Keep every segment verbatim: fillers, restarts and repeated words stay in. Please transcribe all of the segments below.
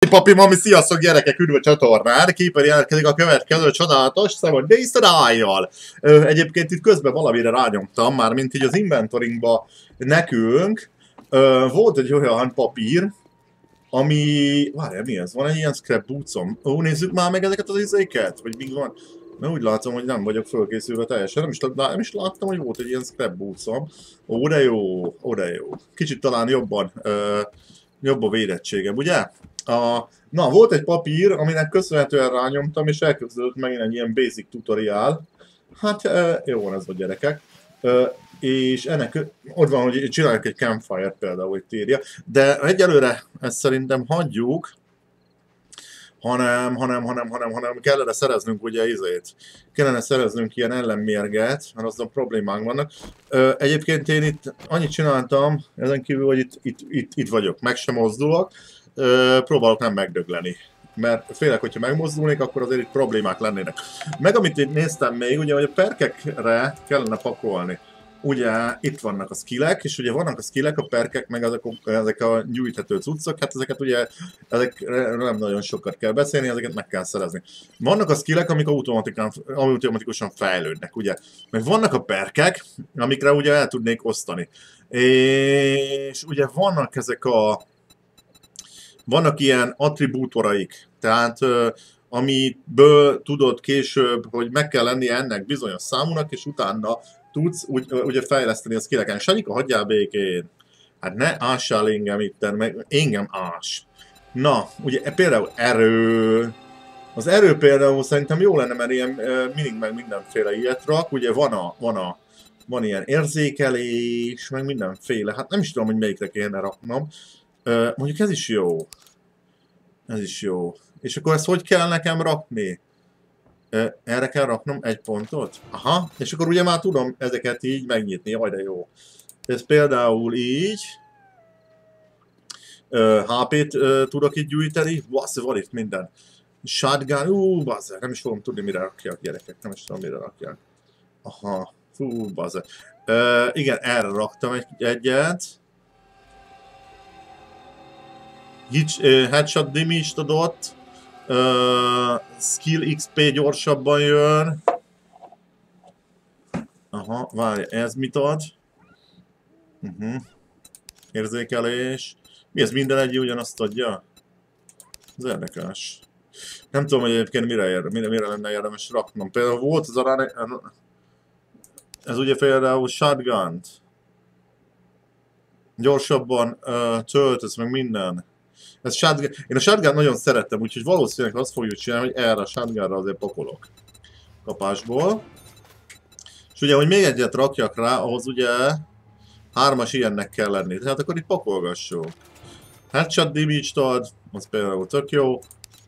papi, mami, sziasztok gyerekek, üdv a csatornán! Képen jelentkezik a következő csodálatos Seven Days to Die-jal. Egyébként itt közben valamire rányomtam, már mint így az inventoringba nekünk. Ö, volt egy olyan papír, ami... Várjál, mi ez? Van egy ilyen scrapboocom? Ó, nézzük már meg ezeket az izéket? Vagy mi van? Na, úgy látom, hogy nem vagyok fölkészülve teljesen. Nem is, nem is láttam, hogy volt egy ilyen scrapboocom. Ó, de jó, ó, de jó. Kicsit talán jobban... Ö, jobb a védettségem, ugye? A, na, volt egy papír, aminek köszönhetően rányomtam, és elkezdődött megint egy ilyen basic tutorial. Hát, e, jó van ez a gyerekek. E, és ennek ott van, hogy csináljuk egy campfire például, hogy térje. De egyelőre ezt szerintem hagyjuk, hanem, hanem, hanem, hanem, hanem kellene szereznünk ugye izét. Kellene szereznünk ilyen ellenmérget, mert azon problémánk vannak. Ö, egyébként én itt annyit csináltam, ezen kívül, hogy itt, itt, itt, itt vagyok, meg sem mozdulok, ö, próbálok nem megdögleni. Mert félek, hogyha megmozdulnék, akkor azért itt problémák lennének. Meg amit itt néztem még, ugye, hogy a perkekre kellene pakolni. Ugye itt vannak a skillek, és ugye vannak a skillek, a perkek, meg ezek a, ezek a gyűjthető cuccok, hát ezeket ugye, ezekre nem nagyon sokat kell beszélni, ezeket meg kell szerezni. Vannak a skillek, amik automatikusan fejlődnek, ugye. Meg vannak a perkek, amikre ugye el tudnék osztani. És ugye vannak ezek a... Vannak ilyen attribútoraik, tehát amiből tudod később, hogy meg kell lennie ennek bizonyos számúnak, és utána tudsz úgy, ugye fejleszteni a skilleken. Sanyika, hagyjál békén! Hát ne ássál engem itten, meg engem ás. Na, ugye például erő. Az erő például szerintem jó lenne, mert ilyen mindig meg mindenféle ilyet rak. Ugye van a, van a van ilyen érzékelés, meg mindenféle. Hát nem is tudom, hogy melyikre kéne raknom. Mondjuk ez is jó. Ez is jó. És akkor ezt hogy kell nekem rakni? Erre kell raknom egy pontot? Aha, és akkor ugye már tudom ezeket így megnyitni, jaj de jó. Ez például így. há pét tudok itt gyűjteni, bassz, van itt minden. Shotgun, ú, bassz, nem is fogom tudni mire rakják gyerekek, nem is tudom mire rakják. Aha, fú, bassz. Igen, erre raktam egy, egyet. Headshot damage-t adott. Uh, skill iksz pé gyorsabban jön. Aha, várj, ez mit ad? Uh-huh. Érzékelés. Mi ez, minden egy ugyanazt adja? Ez érdekes. Nem tudom, hogy egyébként mire, ér, mire, mire lenne érdemes raknom. Például volt az arán... Ez ugye például shotgun-t. Gyorsabban uh, töltesz meg minden. Ez shotgun. Én a shotgun nagyon szerettem, úgyhogy valószínűleg azt fogjuk csinálni, hogy erre a shotgunra azért pakolok. Kapásból. És ugye, hogy még egyet rakjak rá, ahhoz ugye hármas ilyennek kell lenni. Tehát akkor itt pakolgassuk. Headshot damage-t ad, az például tök jó.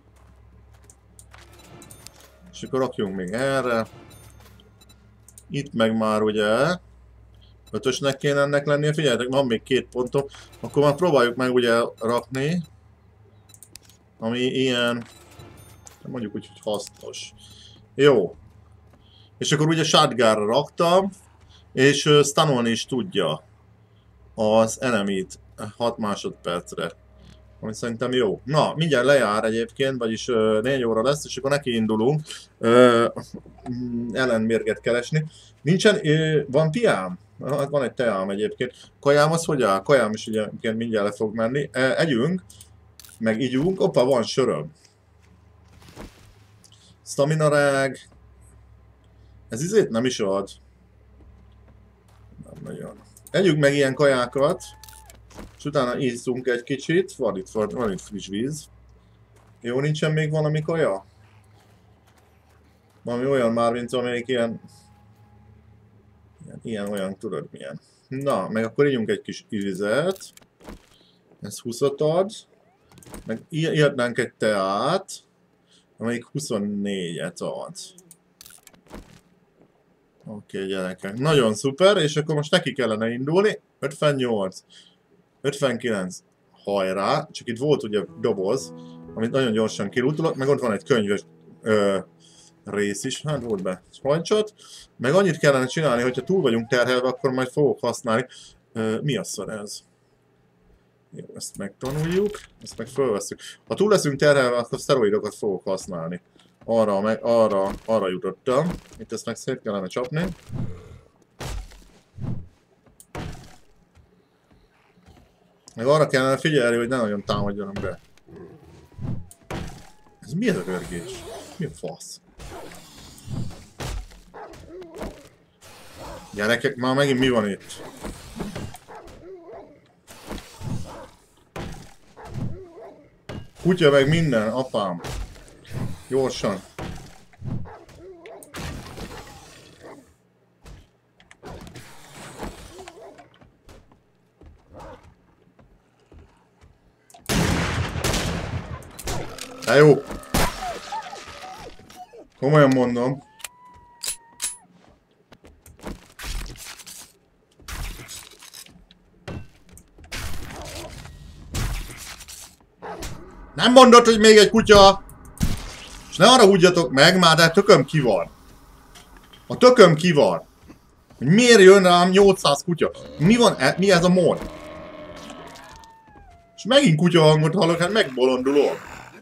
És akkor rakjunk még erre. Itt meg már ugye ötösnek kéne ennek lennie. Figyeljetek, van még két pontom. Akkor már próbáljuk meg ugye rakni. Ami ilyen, mondjuk úgy, hogy hasznos. Jó. És akkor ugye shotgunra raktam, és uh, stunolni is tudja az enemit hat másodpercre. Ami szerintem jó. Na, mindjárt lejár egyébként, vagyis uh, négy óra lesz, és akkor neki indulunk uh, ellenmérget keresni. Nincsen, uh, van piám? Hát van egy teám egyébként. Kajám az hogy áll? Kajám is ugye mindjárt le fog menni. Uh, együnk. Meg ígyunk. Oppa, van söröm. Stamina rág. Ez izét nem is ad. Nem nagyon. Együnk meg ilyen kajákat. És utána ízzunk egy kicsit. Van itt, van, van itt friss víz. Jó, nincsen még valami kaja? Valami olyan már, mint amelyik ilyen... Ilyen, ilyen olyan, tudod milyen. Na, meg akkor ígyunk egy kis vizet. Ez húszat ad. Meg ijednánk egy teát, amelyik huszonnégyet ad. Oké, okay, gyerekek. Nagyon szuper, és akkor most neki kellene indulni. ötvennyolc. ötvenkilenc. Hajrá. Csak itt volt ugye doboz, amit nagyon gyorsan kilutolok, meg ott van egy könyves ö, rész is. Hát volt be hajcsot. Meg annyit kellene csinálni, hogyha túl vagyunk terhelve, akkor majd fogok használni. Ö, mi a szar ez? Jó, ezt megtanuljuk, ezt meg fölveszünk. Ha túl leszünk terhelve, akkor szteroidokat fogok használni. Arra, meg, arra, arra jutottam. Itt ezt meg szét kellene csapni. Meg arra kellene figyelni, hogy ne nagyon támadjanak be. Ez mi ez a görgés? Mi a fasz? Gyerekek, már megint mi van itt? Kutya meg minden, apám. Gyorsan. De jó. Komolyan mondom. Nem mondod, hogy még egy kutya! És ne arra húgyjatok meg, már de tököm ki van. A tököm ki van. Hogy miért jön rám nyolcszáz kutya? Mi van? E mi ez a mond? És megint kutya hangot hallok, hát megbolondulok.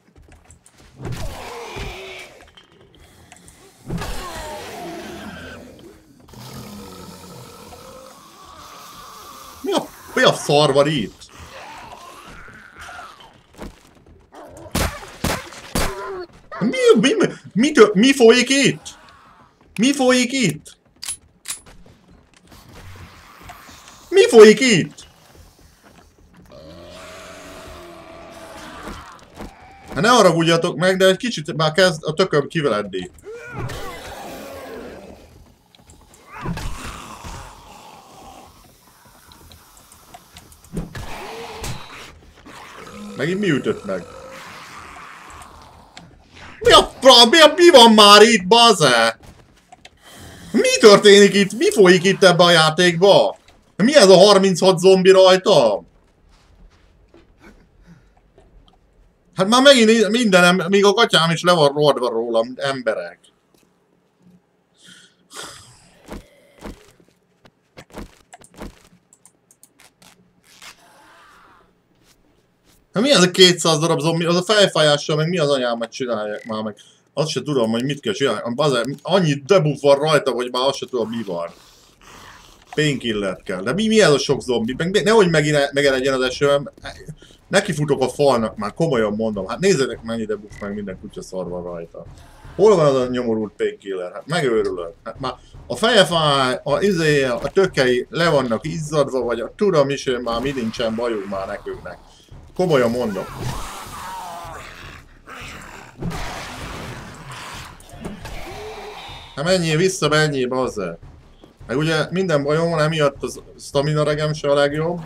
Mi a, mi a szar van itt? Mi, mi, mi, mi, mi folyik itt? Mi folyik itt? Mi folyik itt? Hát ne haragudjatok meg, de egy kicsit már kezd a tököm kiveledni. Megint mi ütött meg? Mi a fra... Mi, a, mi van már itt, baze? Mi történik itt? Mi folyik itt ebbe a játékba? Mi ez a harminchat zombi rajta? Hát már megint mindenem, még a katyám is le van rohadva rólam, emberek. Hát mi ez a kétszáz darab zombi? Az a fejfájással meg mi az anyámat csinálják már meg? Azt se tudom, hogy mit kell csinálni. Bazer, annyi debuff van rajta, hogy már azt se tudom, mi van. Painkillert kell. De mi, mi ez a sok zombi? Meg, nehogy megeredjen az esőm. Nekifutok a falnak már, komolyan mondom. Hát nézzétek, mennyi debuff meg minden kutya szar van rajta. Hol van az a nyomorult painkiller? Hát megőrülök. Hát már a feje fáj, a izé, a tökei le vannak izzadva, vagy a tudom is, hogy már mi nincsen bajuk már nekünknek. Komolyan mondom. Hát menjél vissza, menjél, bazzer. Meg ugye minden bajom van, emiatt az stamina regem se a legjobb.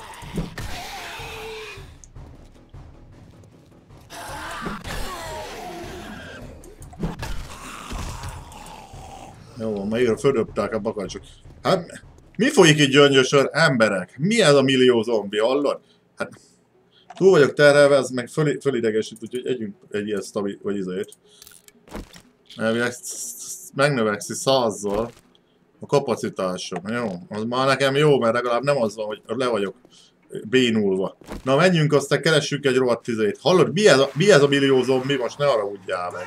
Jó, ma ír, földöpták a bakancsok. Hát, mi folyik itt gyöngyösön, emberek? Mi ez a millió zombi, hallod? Hát, túl vagyok terhelve, ez meg föl, fölidegesít, úgyhogy együnk egy ilyen stabil, vagy izét. Elvileg megnövekszi százzal a kapacitásom. Jó, az már nekem jó, mert legalább nem az van, hogy le vagyok bénulva. Na menjünk, aztán keressük egy rohadt izét. Hallod, mi ez a, mi ez a millió zombi? Most ne arra húgyjál meg.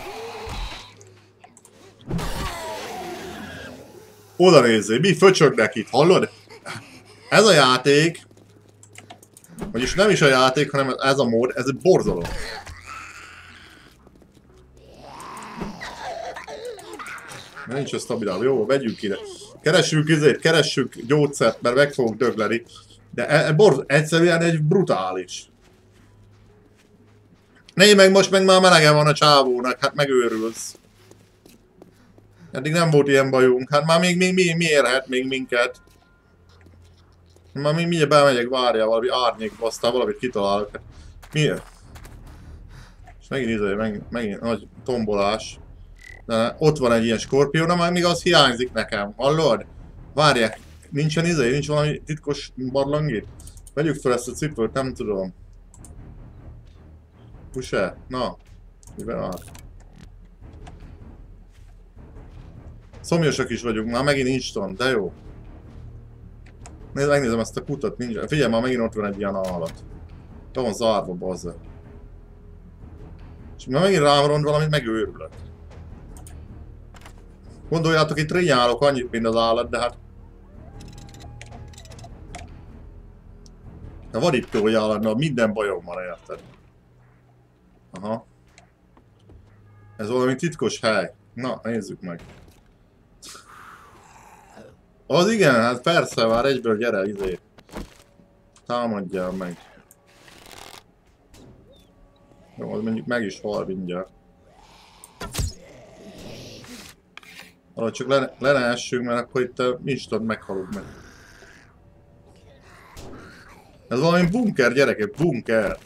Oda nézzél, mi föcsögnek itt, hallod? Ez a játék, vagyis nem is a játék, hanem ez a mód, ez egy borzalom. Nincs ez stabilál, jó, vegyünk ide. Keressük izét, keressük gyógyszert, mert meg fogok dögleni. De e, e, borz, egyszerűen egy brutális. Négy meg most meg már melege van a csávónak, hát megőrülsz. Eddig nem volt ilyen bajunk, hát már még, még mi, mi érhet még minket? Már még mindjárt bemegyek, várjál, valami árnyékba, aztán valamit kitalálok. Hát, miért? És megint izé, megint, megint nagy tombolás. De ott van egy ilyen skorpió, de már még az hiányzik nekem, hallod? Várják, nincsen izé, nincs valami titkos barlang itt? Vegyük fel ezt a cipőt, nem tudom. Puse? Na, miben áll? Szomjasak is vagyunk, már megint instant, de jó. Nézd, megnézem ezt a kutat, nincs. Figyelj, már megint ott van egy ilyen állat. Be van zárva, bazza. És már megint rám rond valamit, megőrülök. Gondoljátok, itt rinyálok annyit, mint az állat, de hát... A vadító állatnál minden bajom van, érted? Aha. Ez valami titkos hely. Na, nézzük meg. Az igen, hát persze, már egyből gyere, izé. Támadjál meg. Jó, az mondjuk meg is hal mindjárt. Arra csak le, le ne essünk, mert akkor itt instant meghalunk meg. Ez valami bunker, gyerekek, bunker.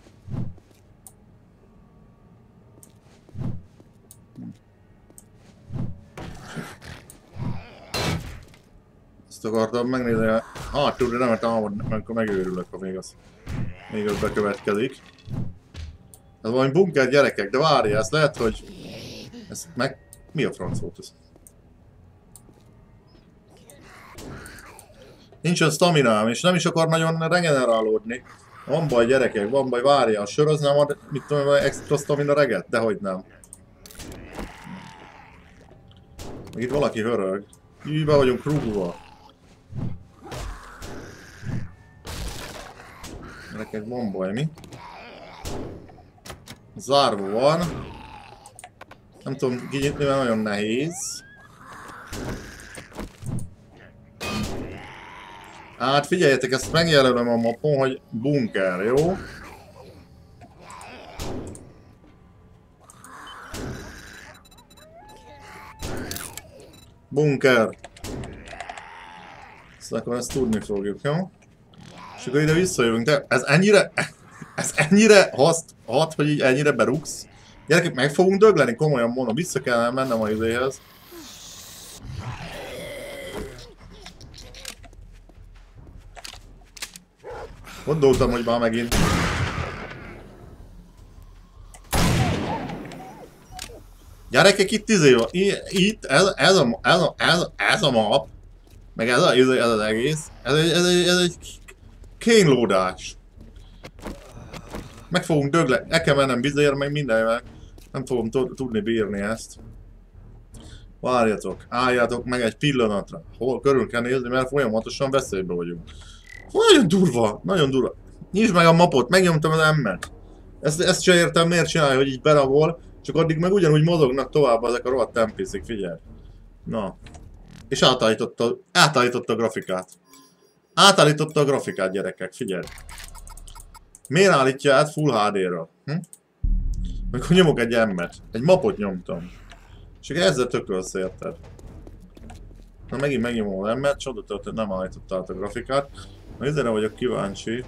Ezt akartam megnézni, hát tudod, nem támad, akkor megőrülök, ha még az, még az bekövetkezik. Ez valami bunker, gyerekek, de várja, ez lehet, hogy... Ez meg... Mi a franc volt ez? Nincsen staminám, és nem is akar nagyon regenerálódni. Van baj, gyerekek, van baj, várja, a sör az nem ad, mit tudom, extra stamina reget? Dehogy nem. Meg itt valaki hörög. Így be vagyunk rúgva. Gyerekek, van baj, mi? Zárva van. Nem tudom kinyitni, mert nagyon nehéz. Hát figyeljetek, ezt megjelölöm a mapon, hogy bunker, jó? Bunker. Ezt akkor ezt tudni fogjuk, jó? És akkor ide visszajövünk, de ez ennyire... Ez ennyire hat, hat, hogy így ennyire berúgsz. Gyerekek, meg fogunk dögleni, komolyan mondom, vissza kellene mennem a izéhez. Gondoltam, hogy már megint. Gyerekek, itt izé van. Itt, ez, ez, a, ez, a, ez, a, ez a map. Meg ez, a, ez az egész. Ez egy, ez egy, ez egy kénylódás. Meg fogunk dögleni. El kell mennem bizonyért, meg mindenvel. Nem fogom tudni bírni ezt. Várjatok, álljátok meg egy pillanatra. Hol körül kell nézni, mert folyamatosan veszélybe vagyunk. Nagyon durva, nagyon durva. Nyisd meg a mapot, megnyomtam az M-et. Ezt, ezt sem értem, miért csinálja, hogy így beragol, csak addig meg ugyanúgy mozognak tovább ezek a rohadt en pé cé-k, figyelj. Na. És átállította, átállította a grafikát. Átállította a grafikát, gyerekek, figyelj. Miért állítja át Full há dé-ra? Hm? Amikor nyomok egy M-et. Egy mapot nyomtam. És ezzel tökölsz, érted? Na megint megnyomom az M-et, csodatört, nem állította át a grafikát. Na ezzel vagyok kíváncsi.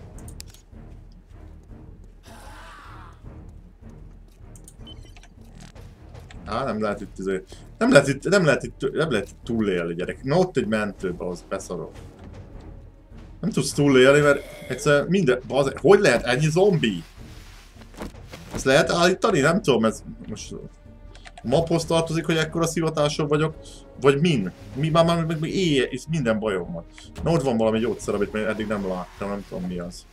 Á, nem lehet itt izé... Nem lehet itt, nem lehet itt, nem lehet itt túlélni, gyerek. Na ott egy mentőbe, az beszarok. Nem tudsz túlélni, mert egyszerűen minden... Az, hogy lehet ennyi zombi? Ezt lehet állítani? Nem tudom, ez most... A maphoz tartozik, hogy ekkora szivatáson vagyok, vagy min? Mi már már meg éjjel, és minden bajom van. Na ott van valami gyógyszer, amit még eddig nem láttam, nem tudom mi az.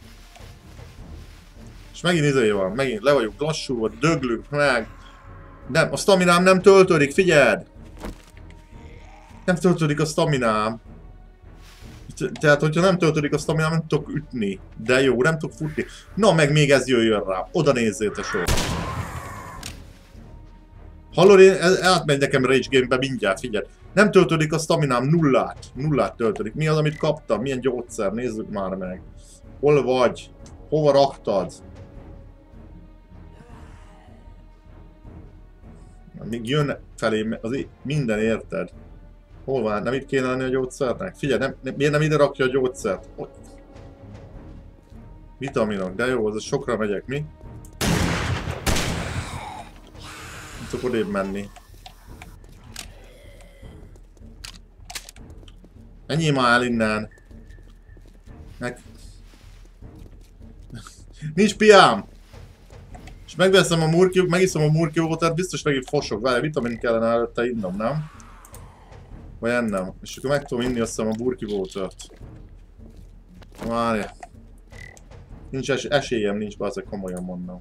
És megint izé van, megint le vagyunk lassulva, döglünk meg. Nem, a staminám nem töltődik, figyeld! Nem töltődik a staminám. Tehát, hogyha nem töltődik a staminám, nem tudok ütni. De jó, nem tudok futni. Na, meg még ez jöjjön rá. Oda nézzél, te sor. Hallod, én átmegy nekem Rage Game-be mindjárt, figyelj. Nem töltődik a staminám, nullát. Nullát töltődik. Mi az, amit kaptam? Milyen gyógyszer? Nézzük már meg. Hol vagy? Hova raktad? Még jön felé, az minden, érted? Hol van? Nem itt kéne lenni a gyógyszernek? Figyelj, nem, nem, miért nem ide rakja a gyógyszert? Vitaminok, de jó, az sokra megyek, mi? Nem tudok odébb menni. Menjél már el innen! Meg... Nincs piám! És megveszem a murki, megiszom a murki watert, biztos megint fosok, várj, vitamin kellene előtte innom, nem? Vagy ennem. És akkor meg tudom inni azt hiszem a burki watert. Várja. Nincs es esélyem, nincs be, azért komolyan mondom.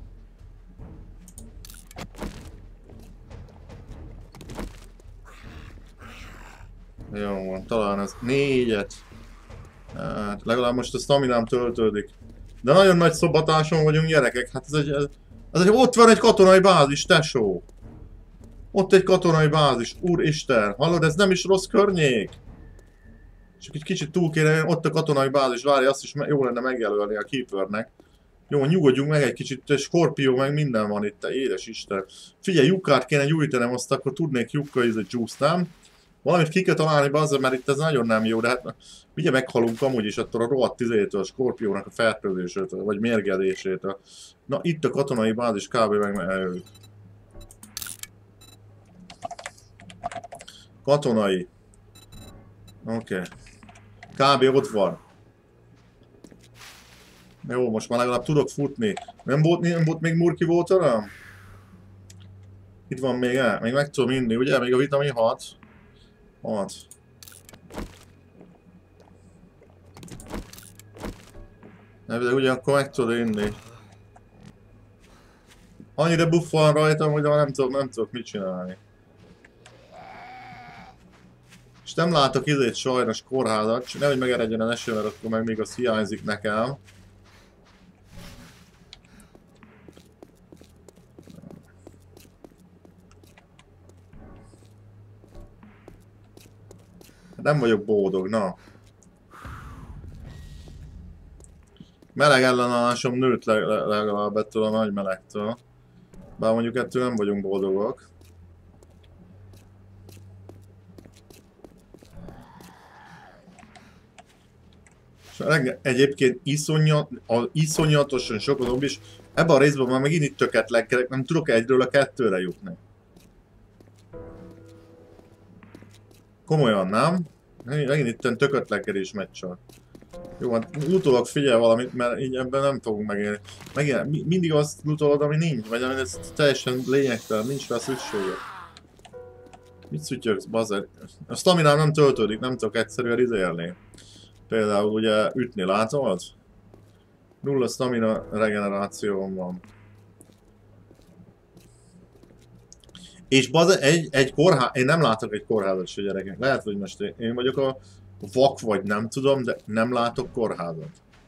Jó van, talán ez négyet. Hát, legalább most a staminám töltődik. De nagyon nagy szobatáson vagyunk, gyerekek. Hát ez egy, ez, ez egy... Ott van egy katonai bázis, tesó! Ott egy katonai bázis, úristen! Hallod, ez nem is rossz környék! Csak egy kicsit túl kéne, ott a katonai bázis, várj, azt is jó lenne megjelölni a Keepernek. Jó, nyugodjunk meg egy kicsit, Skorpió meg minden van itt, édes Isten. Figyelj, lyukkát kéne gyújtanom, azt akkor tudnék lyukka ízet juice, nem? Valamit ki kell találni, bazzal, mert itt ez nagyon nem jó, de hát ugye meghalunk amúgy is attól a rohadt izétől, a Skorpiónak a fertőzésétől, vagy mérgedésétől. Na, itt a katonai bázis kb. Meg előtt. Katonai. Oké. Okay. Kb. Ott van. Jó, most már legalább tudok futni. Nem volt, nem volt még Murky Water-am? Itt van még el. Még meg tudom inni, ugye? Még a vitamin hat. hat. De ugye akkor meg tudod inni. Annyira buff van rajtam, hogy nem tudok, nem tudok mit csinálni. És nem látok izét sajnos kórházat, csak nehogy megeredjen a eső, mert akkor meg még az hiányzik nekem. Nem vagyok boldog, na. Meleg ellenállásom nőtt legalább ettől a nagy melegtől. Bár mondjuk ettől nem vagyunk boldogok. És egyébként iszonyat, iszonyatosan sok a zombi, és ebben a részben már megint itt töketlenkedek, nem tudok egyről a kettőre jutni. Komolyan, nem? Megint itten tökötlenkedés megy csak. Jó, hát utólag figyel valamit, mert így ebben nem fogunk megélni. Megint mindig azt utolod, ami nincs, vagy ami ez teljesen lényegtelen, nincs rá szüksége. Mit szütyögsz, bazzer? A staminám nem töltődik, nem tudok egyszerűen izélni. Például ugye ütni, látod? Nulla stamina regenerációm van. És bazzer, egy, egy kórház, én nem látok egy kórházat se, gyerekek. Lehet, hogy most én, én vagyok a vak, vagy nem tudom, de nem látok kórházat.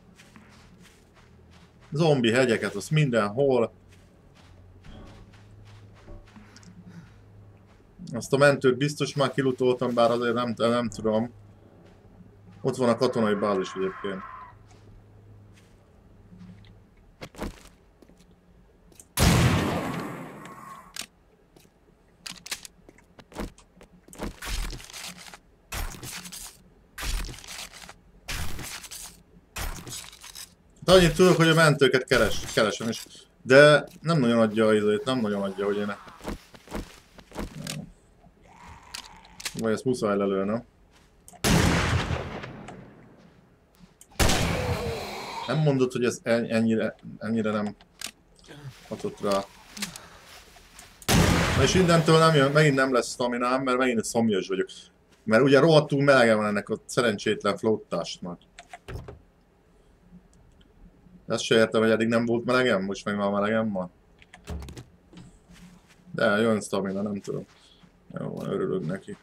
Zombi hegyeket, az mindenhol. Azt a mentőt biztos már kilutoltam, bár azért nem, nem tudom. Ott van a katonai bázis egyébként. De annyit tudok, hogy a mentőket keres, keresem is. De nem nagyon adja az időt, nem nagyon adja, hogy én... Vagy ezt muszáj lelőnem. Nem mondod, hogy ez ennyire, ennyire nem hatott rá. Na és innentől nem jön, megint nem lesz staminám, mert megint szomjas vagyok. Mert ugye rohadtul melege van ennek a szerencsétlen flottásnak. Ezt se értem, hogy eddig nem volt melegem, most meg már melegem van. De jön stamina, nem tudom. Jó van, örülök neki.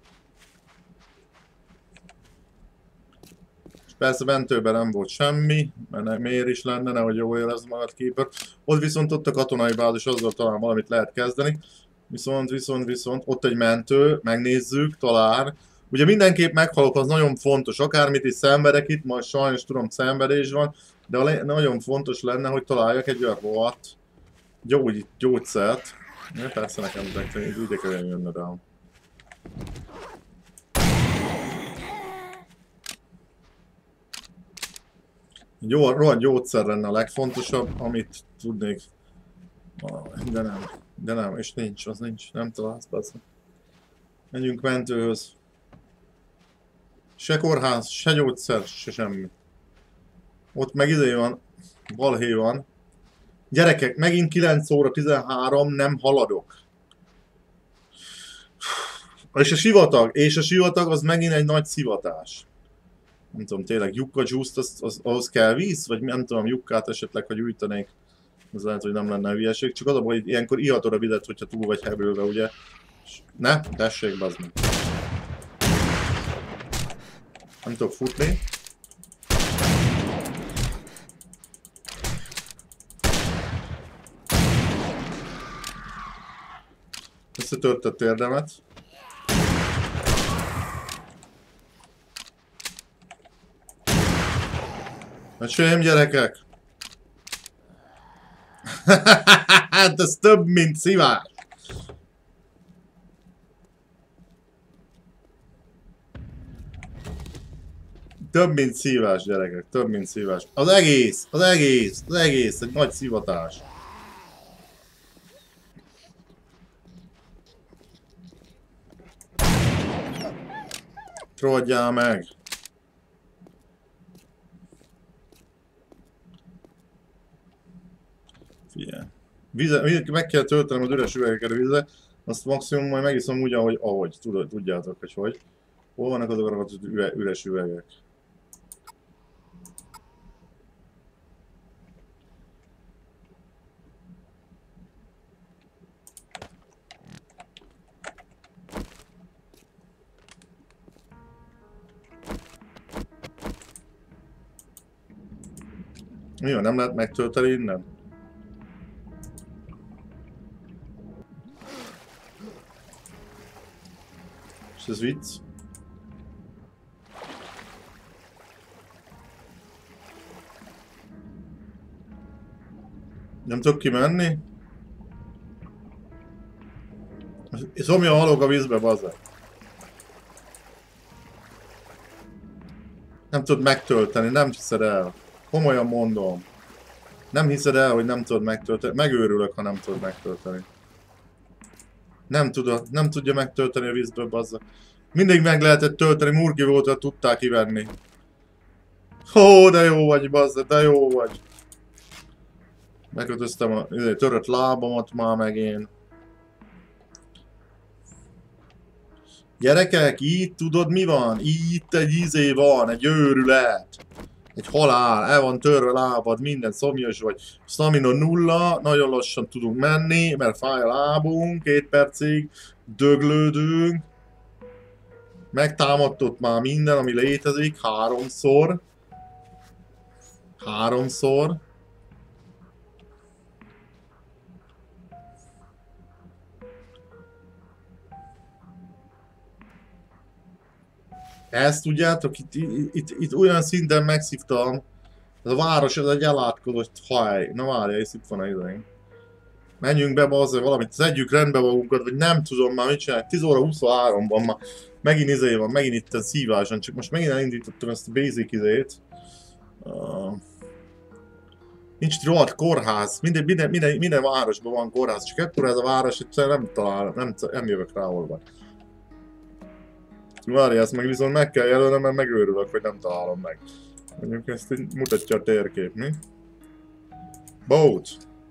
És persze mentőben nem volt semmi, mert miért is lenne, nehogy jól érezd magad Keeper. Ott viszont ott a katonai bázis, azzal talán valamit lehet kezdeni. Viszont, viszont, viszont, ott egy mentő, megnézzük, talán. Ugye mindenképp meghalok, az nagyon fontos, akármit is szenvedek itt, majd sajnos tudom szenvedés van, de nagyon fontos lenne, hogy találjak egy olyan rohadt gyógy, gyógyszert. Ja, persze nekem ide kell jönni rám. Jó, rohadt gyógyszer lenne a legfontosabb, amit tudnék. De nem, de nem, és nincs, az nincs, nem találsz, persze. Menjünk mentőhöz. Se kórház, se gyógyszer, se semmi. Ott meg izé van, balhé van. Gyerekek, megint kilenc óra tizenhárom, nem haladok. És a sivatag, és a sivatag az megint egy nagy szivatás. Nem tudom, tényleg Jukka Juice-t, az, az, ahhoz kell víz? Vagy nem tudom, Jukkát esetleg, ha gyűjtenék. Ez lehet, hogy nem lenne hülyeség. Csak az a baj, hogy ilyenkor ihatod a vizet, hogyha túl vagy hevülve, ugye? Ne, tessék, bazd meg. Nem tudok futni. Összetört a térdemet. Meséljem, gyerekek! Hát ez több, mint szívás! Több, mint szívás, gyerekek, több, mint szívás. Az egész, az egész, az egész, egy nagy szivatás. Trollodjál meg! Figyelj. Vize, meg kell töltenem az üres üvegeket a vízre, azt maximum majd megiszom úgy, ahogy, ahogy tudod, tudjátok, hogy hogy. Hol vannak azok a üve, üres üvegek? Mi van, nem lehet megtölteni innen? És ez vicc? Nem tudok kimenni? Szomja a halok a vízbe, bazza. Nem tudod megtölteni, nem hiszed el. Komolyan mondom. Nem hiszed el, hogy nem tudod megtölteni. Megőrülök, ha nem tudod megtölteni. Nem tudod, nem tudja megtölteni a vízből, bazza. Mindig meg lehetett tölteni, Murki volt, hogy tudták kivenni. Ó, de jó vagy, bazza, de jó vagy. Megkötöztem a törött lábamat már meg én. Gyerekek, itt tudod mi van? Itt egy izé van, egy őrület. Egy halál, el van törve lábad, minden szomjas vagy. Stamina nulla, nagyon lassan tudunk menni, mert fáj a lábunk, két percig döglődünk. Megtámadtott már minden, ami létezik, háromszor. Háromszor. Ezt tudjátok, itt, itt, itt, itt olyan szinten megszívtam. Ez a város, ez egy elátkozott hely. Na várja, és itt van a idején. Menjünk be, bazza, valamit szedjük rendbe magunkat, vagy nem tudom már mit csinálni. tíz óra huszonháromban már megint izé van, megint itt a szíváson, csak most megint elindítottam ezt a basic izét. Uh, nincs itt rohadt kórház, minden, minden, minden, minden városban van kórház, csak ekkor ez a város, egyszerűen nem talál, nem, nem jövök rá hol van. Várja, ezt meg viszont meg kell jelölnem, mert megőrülök, hogy nem találom meg. Mondjuk ezt így mutatja a térkép, mi? Boat!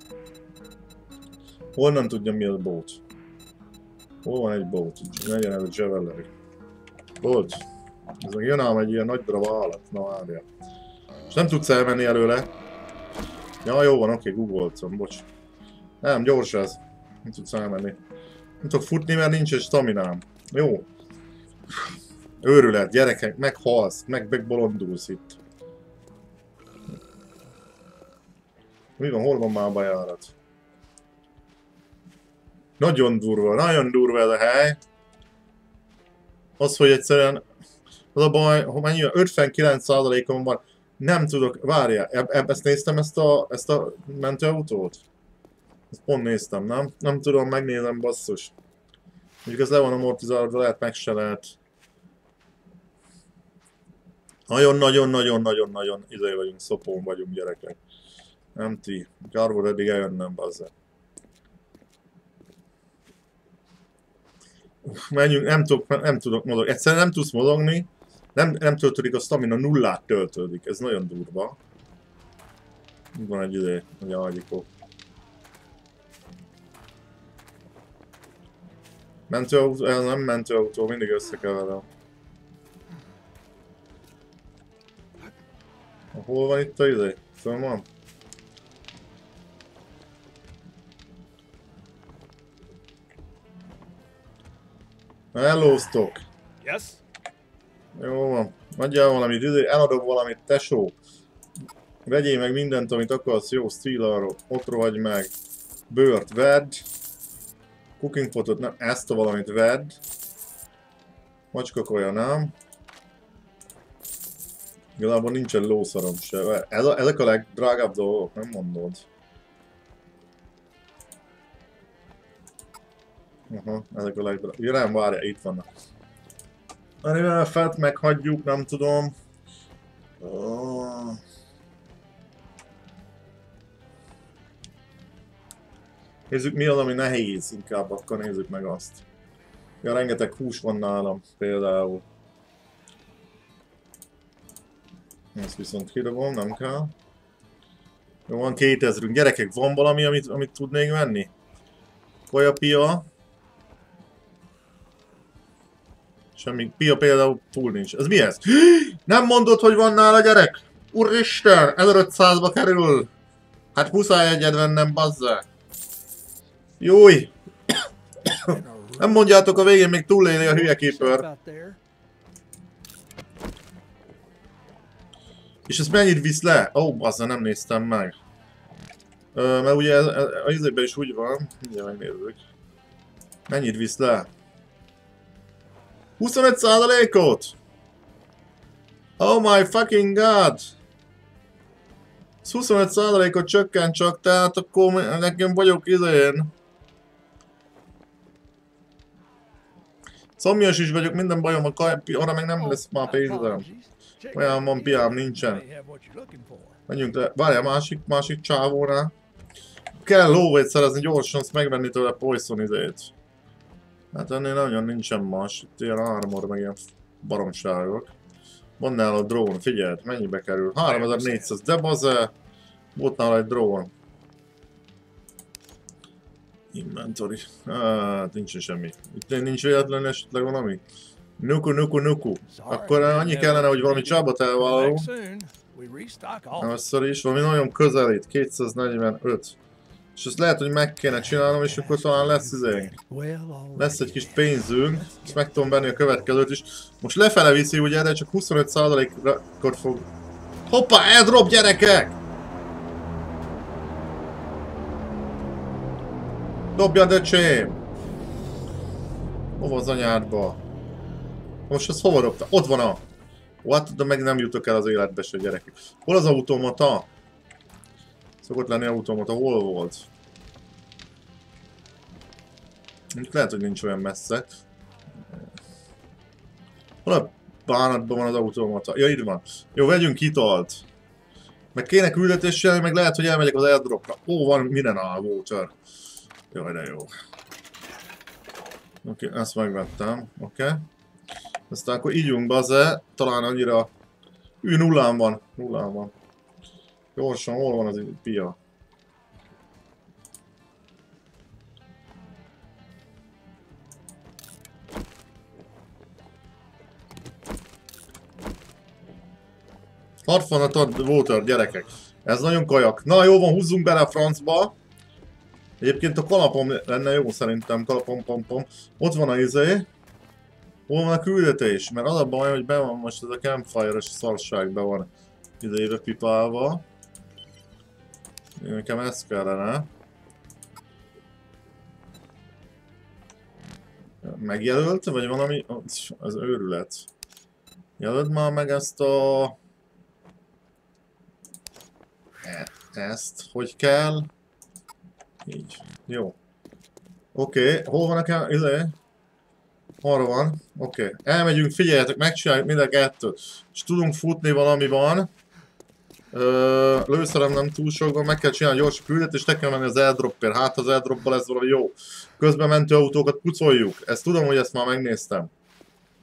Honnan tudja mi a boat? Hol van egy boat? Legyen ez a Javelry. Boat! Ez meg jön ám egy ilyen nagy darab állat. Na várja. És nem tudsz elmenni előle. Ja, jó van, oké, googoltam, bocs. Nem, gyors ez. Nem tudsz elmenni. Nem tudok futni, mert nincs egy staminám. Jó. Őrület, gyerekek, meghalsz, meg, megbolondulsz itt. Mi van, hol van már a bejárat? Nagyon durva, nagyon durva ez a hely. Az, hogy egyszerűen, az a baj, hogy mennyi, ötvenkilenc százalékon van, nem tudok, várjál, eb ezt néztem, ezt a, ezt a mentőautót? Ezt pont néztem, nem? Nem tudom, megnézem, basszus. Mondjuk ez le van amortizálva, de lehet meg se lehet. Nagyon-nagyon-nagyon-nagyon-nagyon izé vagyunk, szopón vagyunk, gyerekek. Nem ti. Kár volt eddig eljönnöm, bazze. Menjünk, nem tudok, nem tudok mozogni. Egyszerűen nem tudsz mozogni. Nem, nem töltődik a stamina, nullát töltődik. Ez nagyon durva. Van egy idő, hogy ágyikó. Mentőautó, ez nem mentőautó, mindig összekeverem. Hol van itt a izé? Fönn van? Ellóztok. Yes. Jó van. Adjál valamit, izé, eladok valamit, tesó. Vegyél meg mindent, amit akarsz. Jó, Steelerról. Ott rohagy meg. Bőrt vedd. Cooking potot, nem, ezt a valamit vedd. Macskakolja, nem? Igazából nincsen lószarom se. Ez a, ezek a legdrágább dolgok, nem mondod? Aha, ezek a legdrágább. Ja nem, várja, itt vannak. Mivel felt meghagyjuk, nem tudom. Oh. Nézzük mi az, ami nehéz, inkább akkor nézzük meg azt. Ja, rengeteg hús van nálam, például. Ezt viszont kidobom, nem kell. Jó, van kétezrünk. Gyerekek, van valami, amit, amit tudnék venni? Kajapia. Semmi. Pia például full nincs. Ez mi ez? Nem mondod, hogy van nála, gyerek? Úristen, ezerötszázba kerül. Hát muszáj egyet vennem, bazza. Júj! Nem mondjátok, a végén még túlélni a hülye keeper. És ez mennyit visz le? Ó, oh, azzal nem néztem meg. Ö, mert ugye ez, ez, az izében is úgy van. Mindjárt megnézzük. Mennyit visz le? huszonöt százalékot! Oh my fucking god! Ez huszonöt százalékot csökkent csak, tehát akkor nekem vagyok izén. Szomjas is vagyok, minden bajom a kaj... Arra meg nem lesz már pénzem. Olyan van, piám, nincsen. Menjünk le. Várjál, másik, másik csávónál. Kell lóvét szerezni gyorsan, azt megvenni tőle Poison izét. Hát ennél nagyon nincsen más. Itt ilyen armor, meg ilyen baromságok. Van nála a drón, figyeld, mennyibe kerül? háromezer-négyszáz, de baze! Volt nála egy drón. Inventory. Hát nincsen semmi. Itt nincs véletlen esetleg valami? Nuku, nuku, nuku. Akkor annyi kellene, hogy valami csábat elvállaló. Először is valami nagyon közelít, kétszáznegyvenöt. És ezt lehet, hogy meg kéne csinálnom, és akkor talán lesz izénk. Lesz egy kis pénzünk, és meg tudom venni a következőt is. Most lefele viszi ugye, de csak huszonöt százalékot fog... Hoppá, airdrop, gyerekek! Dobjad, öcsém! Hova az anyádba? Most ezt hova dobta? Ott van a... What? De meg nem jutok el az életbe se, gyerekek. Hol az automata? Szokott lenni automata, hol volt? Lehet, hogy nincs olyan messze. Hol a bánatban van az automata? Ja, itt van. Jó, vegyünk italt. Meg kéne küldetéssel, meg lehet, hogy elmegyek az airdropra. Ó, van mineral water. Jaj, de jó. Oké, okay, ezt megvettem. Oké. Okay. Aztán akkor ígyunk baze. Talán annyira... Ő nullán van. Nullán van. Gyorsan, hol van az pia? hatvanat ad water, gyerekek. Ez nagyon kajak. Na jó van, húzzunk bele a francba. Egyébként a kalapom lenne jó szerintem, kalapom pom pom. Ott van a izé. Hol van a küldetés? Mert az a baj, hogy be van most ez a campfire-es szarság be van izébe pipálva. Nekem ez kellene. Megjelölt? Vagy valami? Az őrület. Jelöld már meg ezt a... Ezt, hogy kell. Így. Jó. Oké, okay. Hol van nekem? Izé? Arra van. Oké. Okay. Elmegyünk, figyeljetek, megcsináljuk mind a kettőt. És tudunk futni valamiban. Ö, lőszerem nem túl sok van, meg kell csinálni gyors küldetést, és kell menni az airdropért. Hát az airdropban lesz valami jó. Közben mentő autókat pucoljuk. Ezt tudom, hogy ezt már megnéztem.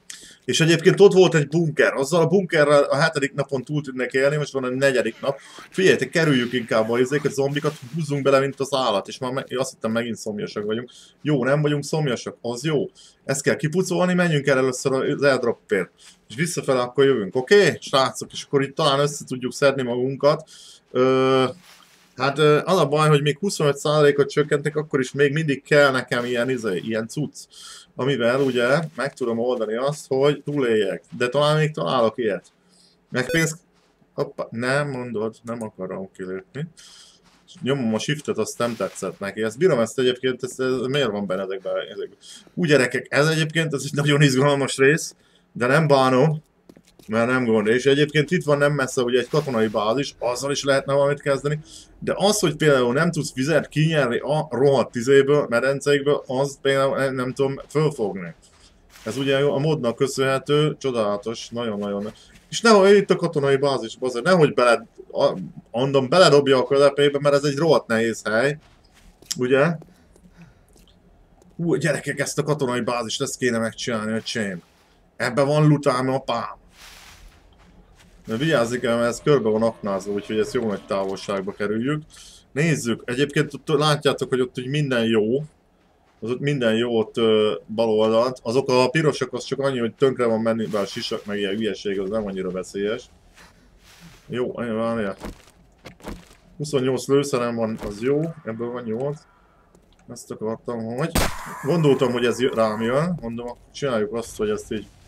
És egyébként ott volt egy bunker, azzal a bunkerrel a hetedik napon túl tudnék élni, most van a negyedik nap. Figyeljetek, kerüljük inkább a izéket, zombikat, húzzunk bele, mint az állat, és már me azt hittem megint szomjasak vagyunk. Jó, nem vagyunk szomjasak, az jó. Ezt kell kipucolni, menjünk el először az airdropért. És visszafele akkor jövünk, oké? Okay? Srácok, és akkor itt talán össze tudjuk szedni magunkat. Ö Hát az a baj, hogy még huszonöt százalékot csökkentek, akkor is még mindig kell nekem ilyen, izé, ilyen cucc, amivel ugye meg tudom oldani azt, hogy túléljek. De talán még találok ilyet. Meg pénz... Hoppa, nem mondod, nem akarom kilépni. Nyomom a shiftet, azt nem tetszett neki. Ezt bírom ezt egyébként, ez, ez miért van benne ezekben? ezekben. Úgy gyerekek, ez egyébként ez egy nagyon izgalmas rész, de nem bánom. Mert nem gond. És egyébként itt van nem messze ugye egy katonai bázis, azzal is lehetne valamit kezdeni, de az, hogy például nem tudsz vizet kinyerni a rohadt izéből, medencékből, az például nem, nem tudom fölfogni. Ez ugye a modnak köszönhető, csodálatos, nagyon-nagyon. És nehogy itt a katonai bázis, azért nehogy beled, mondom, beledobja a közepébe, mert ez egy rohadt nehéz hely. Ugye? Hú, gyerekek, ezt a katonai bázist, ezt kéne megcsinálni, öcsém. Ebben van lutám, apám. De vigyázzik el, mert ez körbe van aknázva, úgyhogy ezt jó nagy távolságba kerüljük. Nézzük, egyébként ott látjátok, hogy ott úgy minden jó. Az ott minden jó ott bal oldalt. Azok a pirosak az csak annyi, hogy tönkre van menni, bár sisak meg ilyen hülyeség, az nem annyira veszélyes. Jó, várjál. huszonnyolc lőszerem van, az jó, ebből van nyolc. Ezt akartam, hogy... Gondoltam, hogy ez rám jön, mondom, akkor csináljuk azt, hogy ezt így...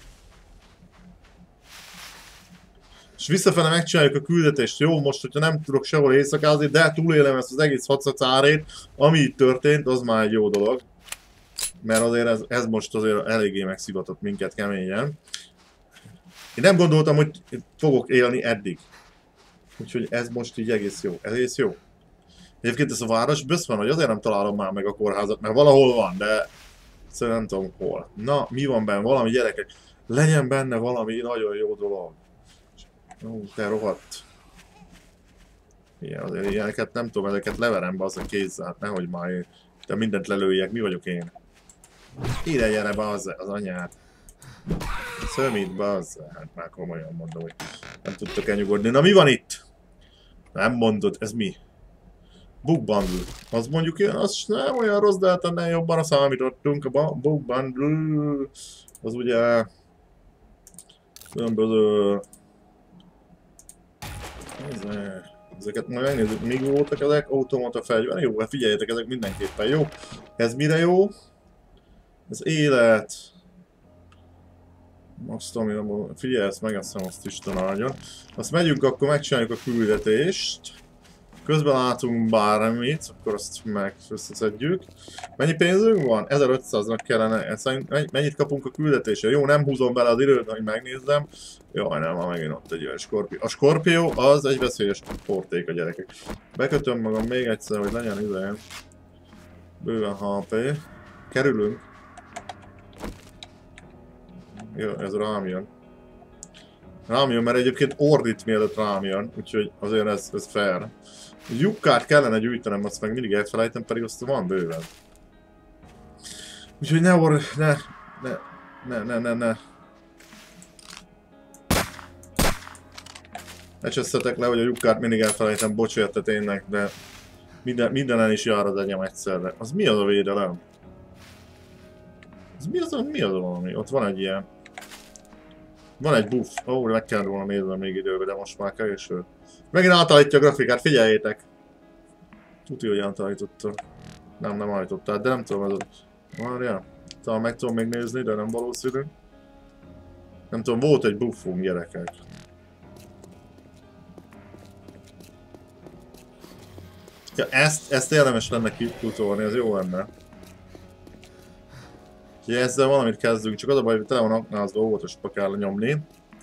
És visszafele megcsináljuk a küldetést. Jó, most, hogyha nem tudok sehol éjszakázni, de túlélem ezt az egész hatszázárét, ami itt történt, az már egy jó dolog. Mert azért ez, ez most azért eléggé megszivatott minket keményen. Én nem gondoltam, hogy fogok élni eddig. Úgyhogy ez most így egész jó. Egész jó. Egyébként ez a város bösz van, hogy azért nem találom már meg a kórházat, mert valahol van, de szerintem nem tudom hol. Na, mi van benne? Valami, gyerekek. Legyen benne valami nagyon jó dolog. Ó, te rohadt. Igen, azért ilyeneket nem tudom, ezeket leverem be az a kézzel, nehogy már én. De mindent lelőjek, mi vagyok én? Ide gyere be az, az anyát. Szömít be az, hát már komolyan mondom, hogy nem tudtok elnyugodni. Na mi van itt? Nem mondod, ez mi? Book bundle. Az mondjuk ilyen, az nem olyan rossz, de hát ennél jobban számítottunk. A book bundle az ugye különböző... Ezeket majd megnézzük, még voltak ezek, automata fegyver, jó, hát figyeljetek, ezek mindenképpen jó. Ez mire jó? Ez élet. Azt amire figyelj, ezt megeszem, azt Isten áldjon. Azt megyünk, akkor megcsináljuk a küldetést. Közben látunk bármit, akkor azt meg összeszedjük. Mennyi pénzünk van? ezerötszáznak kellene, mennyit kapunk a küldetésre? Jó, nem húzom bele az időt, hogy megnézzem. Jaj, nem, már megint ott egy olyan skorpió. A skorpió az egy veszélyes porték a gyerekek. Bekötöm magam még egyszer, hogy legyen ide. Bőven há pé. Kerülünk. Jó, ez rám jön. Rám jön, mert egyébként ordít mielőtt rám jön, úgyhogy azért ez, ez fair. Lyukkát kellene gyűjtenem, azt meg mindig elfelejtem, pedig azt van bőven. Úgyhogy ne or... ne... ne... ne... ne... ne... ne... Ne csesztetek le, hogy a lyukkát mindig elfelejtem, bocs érte tényleg, de... Minden, mindenen is jár az enyém egyszerre. Az mi az a védelem? Az mi az a... mi az a valami? Ott van egy ilyen... Van egy buff. Ó, oh, meg kell volna néznem még időbe, de most már kevésbé. Megint átállítja a grafikát, figyeljétek! Tudja, hogy átállította. Nem, nem állítottál, de nem tudom, ez a... Várjál. Talán meg tudom még nézni, de nem valószínű. Nem tudom, volt egy buffunk, gyerekek. Ja, ezt, ezt érdemes lenne kiputolni, ez jó lenne. Úgyhogy ezzel valamit kezdünk, csak az a baj, hogy tele van aknázva, óvatosba kell nyomni.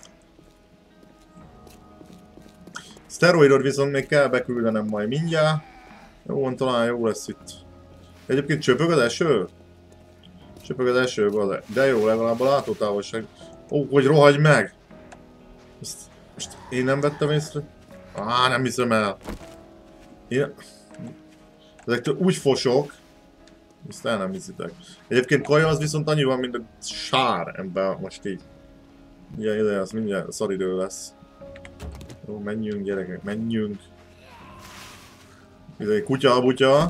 Szteroidot viszont még kell beküldenem majd mindjárt. Jó, talán jó lesz itt. Egyébként csöpög az eső? Csöpög az eső, de jó, legalább a látótávolság. Ó, hogy rohagy meg! Ezt, most én nem vettem észre? Á, nem hiszem el. Én... Ezektől úgy fosok. Ezt el nem hiszitek. Egyébként kaja az viszont annyi van, mint a sár ebben most így. Mindjárt ide, az mindjárt szaridő lesz. Jó, menjünk gyerekek, menjünk. Ide egy kutya a butya.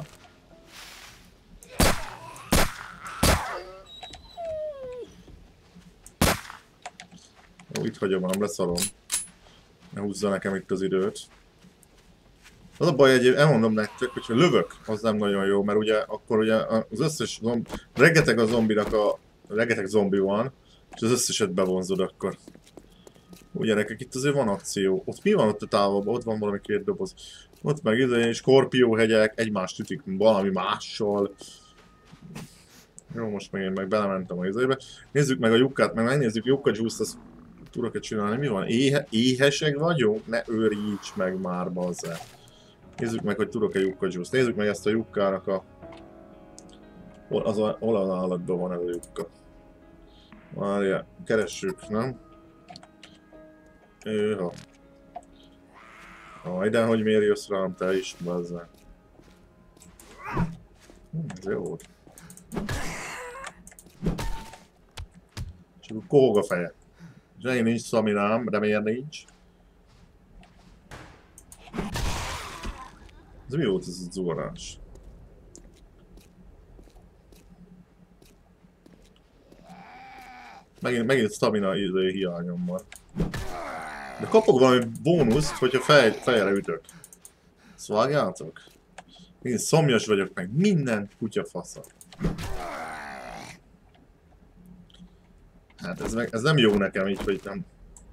Jó, itt hagyom, hanem leszarom. Ne húzza nekem itt az időt. Az a baj, egyéb, elmondom nektek, hogyha lövök, az nem nagyon jó, mert ugye akkor ugye az összes zombi, rengeteg a zombinak a, rengeteg zombi van, és az összeset bevonzod akkor. Úgy gyerekek, itt azért van akció. Ott mi van ott a távolban? Ott van valami két doboz. Ott meg izé, skorpióhegyek, egymást ütik valami mással. Jó, most meg én meg belementem a izébe. Nézzük meg a lyukkát, meg megnézzük Jukka Juice-t, azt tudok-e csinálni. Mi van? Éhe, éhesek vagyunk? Ne őríts meg már, bazze. Nézzük meg, hogy tudok-e Jukka Juice-t. Nézzük meg ezt a Jukkának a... Hol az, a... Hol az állatban van ez a Jukka? Várjál, keressük, nem? Őha. Ah, ide, hogy miért jössz rám, te is, bazze. Hm, ez jó. És akkor kóg a feje. Zseny nincs szaminám, de miért nincs? Ez mi volt ez a zuhanás? Megint, megint stamina hiányom van. De kapok valami bónuszt, hogyha fej, fejre ütök. Ezt vágjátok? Én szomjas vagyok meg, minden kutya fasza. Hát ez, meg, ez nem jó nekem így, hogy nem...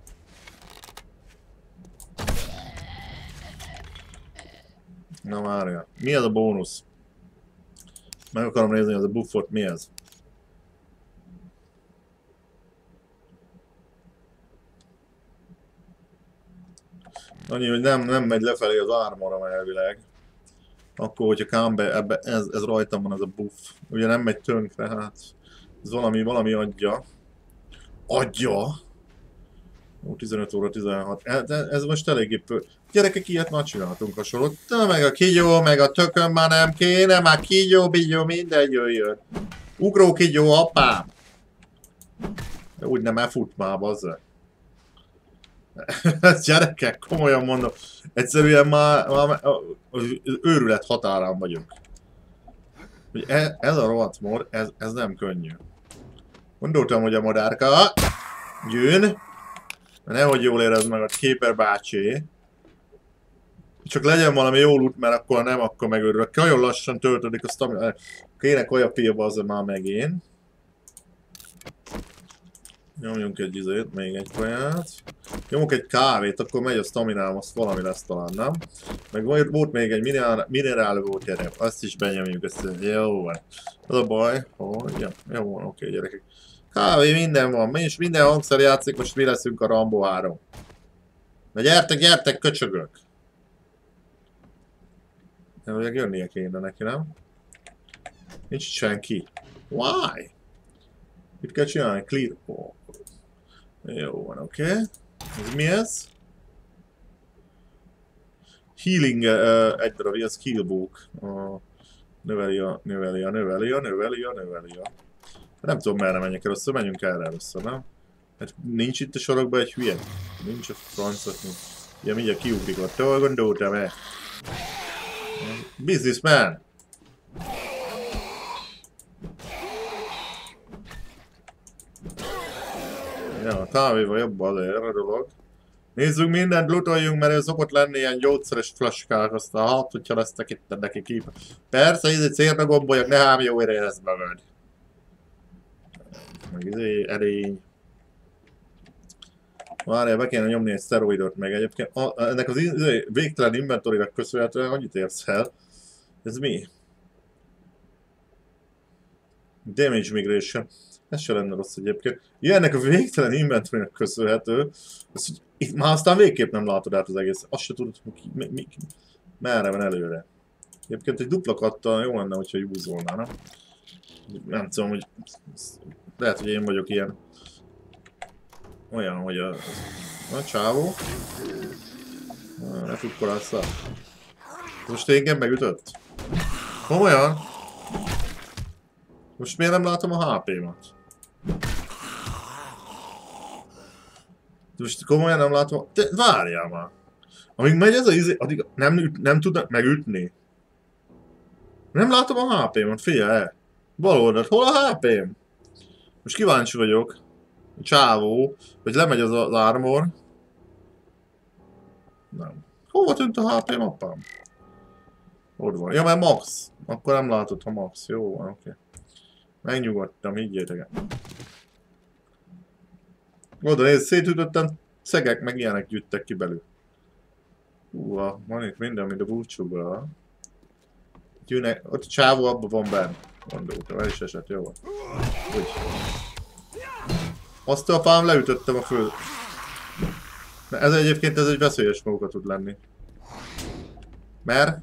Na várjál, mi ez a bónusz? Meg akarom nézni, hogy ez a buffot mi ez? Annyi, hogy nem, nem megy lefelé az armorom elvileg. Akkor, hogyha kámbe, ebbe, ez, ez rajtam van, ez a buff. Ugye nem megy tönkre, hát ez valami, valami adja. Adja? Ó, tizenöt óra tizenhat. Ez, ez most eléggé pő... Gyerekek, ilyet már csináltunk hasonlót. De meg a kígyó, meg a tököm már nem kéne, már kígyó, bigyó, minden jöjjön. Ugró kígyó, apám! De úgy nem elfut már, bazze. Gyerekek, komolyan mondom. Egyszerűen már, már az őrület határán vagyunk. Ez a rohadt mod, ez, ez nem könnyű. Gondoltam, hogy a madárka jön. Nehogy jól érezd meg a Képer bácsi. Csak legyen valami jó loot, mert akkor nem, akkor megőrülök. Nagyon lassan töltődik a stamina. Kéne kajapilba az már megint. Nyomjunk egy izét, még egy kaját. Nyomok egy kávét, akkor megy a staminám, azt valami lesz talán, nem? Meg volt még egy minerál, minerál volt gyerek, azt is benyomjuk, ezt jó van. Az a baj, hogy ja, jó van, oké gyerekek. Kávé, minden van, és minden hangszer játszik, most mi leszünk a Rambo három. Na gyertek, gyertek, köcsögök! Nem, hogy jönnie kéne neki, nem? Nincs senki. Why? Mit kell csinálni? Clear. Oh. Jó van, oké. Okay. Ez mi ez? Healing uh, egy darab, ez healbook. Uh, növeli a, növeli a, növeli a, növeli a, növeli a. Nem tudom merre menjek először, menjünk erre először, nem? Hát nincs itt a sorokban egy hülye? Nincs a francot, nincs. Ja, mindjárt kiugrik ott, hol gondoltam-e? Businessman! Ja, a kávéval jobb azért a dolog. Nézzük mindent, lootoljunk, mert ez szokott lenni ilyen gyógyszeres flaskák, aztán hát, hogyha lesznek itt neki kép. Persze, ez egy célra gomboljak, ne hám jó érez magad. Meg izé, erény. Várjál, be kéne nyomni egy szteroidot meg egyébként. A, ennek az izé, végtelen inventorinak köszönhetően annyit érsz el. Ez mi? Damage migration. Ez se lenne rossz egyébként. Ja, ennek a végtelen inventorinak köszönhető. Az, hogy itt már aztán végképp nem látod át az egész. Azt se tudod, hogy ki, mi, mi, merre van előre. Egyébként egy dupla kattal jó lenne, hogyha júzolná, nem? Nem tudom, hogy... Lehet, hogy én vagyok ilyen... Olyan, hogy a... A csávó... Ne tudkolásszál. Most engem megütött? Komolyan? Most miért nem látom a há pé-mat? Most komolyan nem látom... Te várjál már! Amíg megy ez a izé, addig nem, üt, nem tudnak megütni. Nem látom a há pé-mat, figyelj! Bal oldalt, hol a há pém? Most kíváncsi vagyok. A csávó, hogy lemegy az az armor. Nem. Hova tűnt a há pé mappám? Ott van. Ja, mert max. Akkor nem látod, ha max. Jó van, oké. Okay. Megnyugodtam, higgyétek el. Oda nézd, szétütöttem, szegek meg ilyenek gyűjtek ki belül. Húha, van itt minden, mint a búcsúbra. Gyűnek, ott a csávó abban van benne. Gondoltam, el is esett, jó van. Úgy. Azt a pám leütöttem a föld. Ez egyébként ez egy veszélyes móka tud lenni. Mert?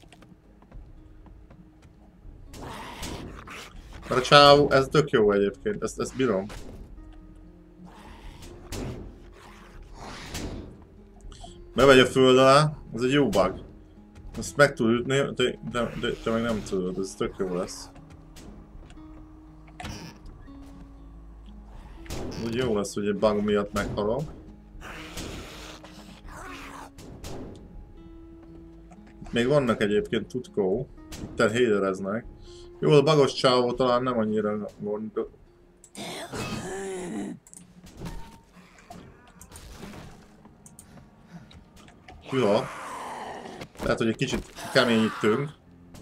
Mert a csávó, ez tök jó egyébként, ezt, ezt bírom. Bemegy a föld alá, ez egy jó bug. Ezt meg tud ütni, de, de, de te meg nem tudod, ez tök jó lesz. Úgy jó lesz, hogy egy bug miatt meghalok. Még vannak egyébként tutkó, itten hédereznek. Jó, a bugos csávó talán nem annyira gond. Jó. Lehet, hogy egy kicsit keményítünk.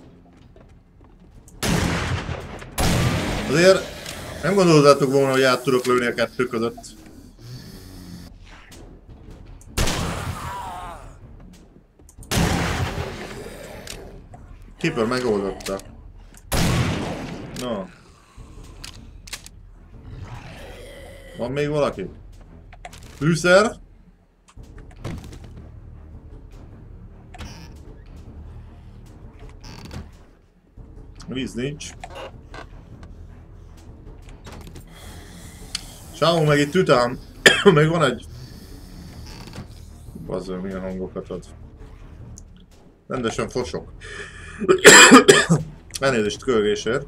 Azért nem gondoltátok volna, hogy át tudok lőni a kettő között. Keeper megoldotta. No. Van még valaki? Fűszer? Víz nincs. Sámú meg itt ütám. Meg van egy... Bazzol, milyen hangokat ad. Rendesen fosok. Elnézést kölgésért.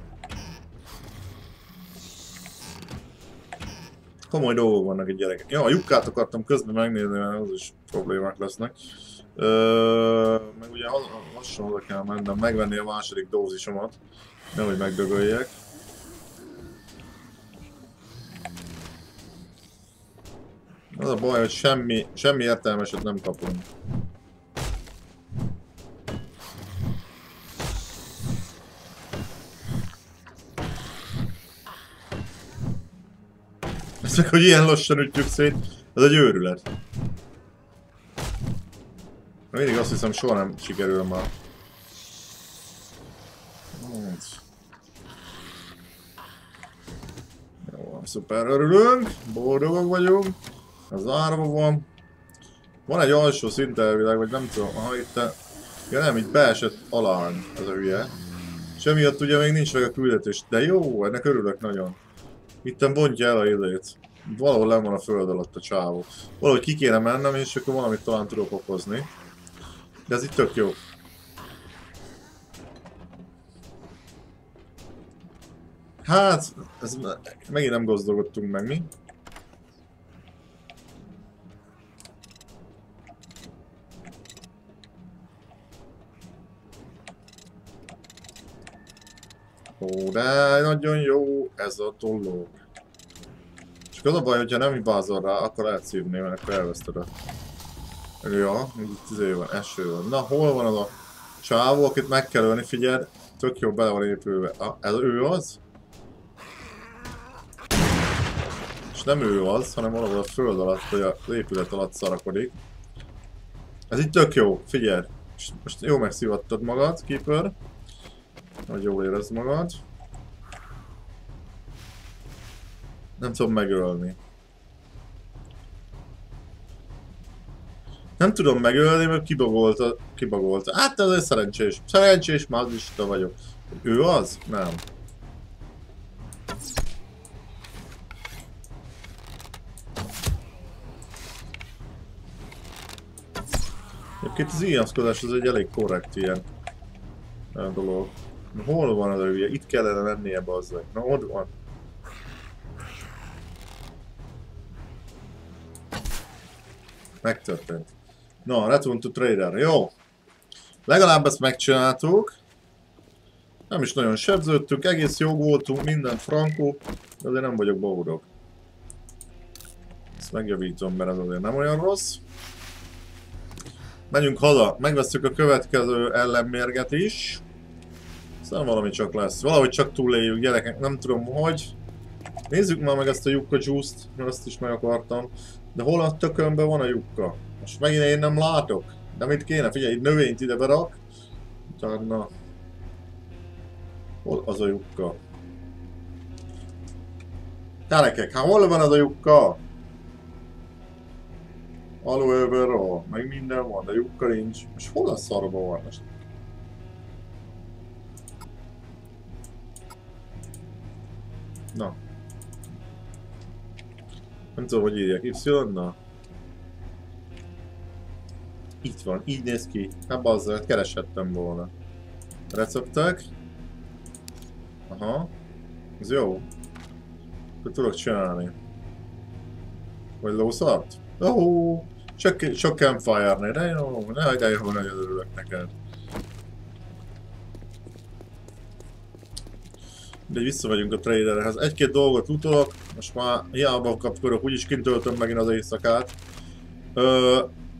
Komoly dolgok vannak egy gyerekek. Ja, a lyukkát akartam közben megnézni, mert az is problémák lesznek. Ö, meg ugye lassan oda kell mennem, megvenni a második dózisomat. Nehogy megdögöljek. Az a baj, hogy semmi, semmi értelmeset nem kapunk. Csak hogy ilyen lassan ütjük szét, ez egy őrület. Mindig azt hiszem, soha nem sikerül már. Jó, szuper, örülünk, boldogok vagyunk. Az árva van. Van egy alsó szint elvileg, vagy nem tudom, ha itt a... Ja nem, itt beesett alán ez a hülye. És emiatt ugye még nincs meg a küldetés, de jó, ennek örülök nagyon. Itten bontja el a idejét. Valahol nem van a föld alatt a csávó. Valahogy ki kéne mennem, és akkor valamit talán tudok okozni. De ez itt tök jó. Hát, ez megint nem gazdagodtunk meg, mi? Ó, de nagyon jó ez a tolló. Csak az a baj, hogyha nem hibázol rá, akkor lehet szívni, mert akkor elveszted a... Ja, még itt izé van, eső van. Na, hol van az a csávó, akit meg kell ölni, figyeld, tök jó bele van épülve. Ah, ez ő az? És nem ő az, hanem valahol a föld alatt, vagy az épület alatt szarakodik. Ez itt tök jó, figyeld. Most jó megszivattad magad, Keeper. Hogy jól érezd magad. Nem tudom megölni. Nem tudom megölni, mert kibagolta. Kibagolta. Hát ez egy szerencsés. Szerencsés mágista vagyok. Ő az? Nem. Egyébként az íjaszkodás az egy elég korrekt ilyen dolog. Na, hol van az a hülye? Itt kellene lennie, bazzeg. Na, ott van. Megtörtént. No, return to trader. Jó. Legalább ezt megcsináltuk. Nem is nagyon sebződtünk, egész jó voltunk, mindent frankó, de azért nem vagyok boldog. Ezt megjavítom, mert ez azért nem olyan rossz. Menjünk haza, megvesszük a következő ellenmérget is. Aztán valami csak lesz. Valahogy csak túléljük, gyerekek, nem tudom hogy. Nézzük már meg ezt a Jukka Juice-t, mert azt is meg akartam. De hol a tökönben van a Jukka? Most megint én nem látok. De mit kéne? Figyelj, egy növényt ide berak. Utána... Hol az a Jukka? Gyerekek, hát hol van az a Jukka? Aloe vera, meg minden van, de Jukka nincs. És hol a szarba van most? Na. Nem tudom, hogy írják. Y-na? Itt van, így néz ki. Hát bazzal, kereshettem volna. Receptek. Aha. Ez jó. Akkor tudok csinálni. Vagy lószart? Oh, csak, csak campfire-nél, de jó, ne, de jó, nagyon örülök neked. De vissza vagyunk a traderhez. Egy-két dolgot utolok, most már hiába kapkodok, úgyis kint töltöm megint az éjszakát. Ö,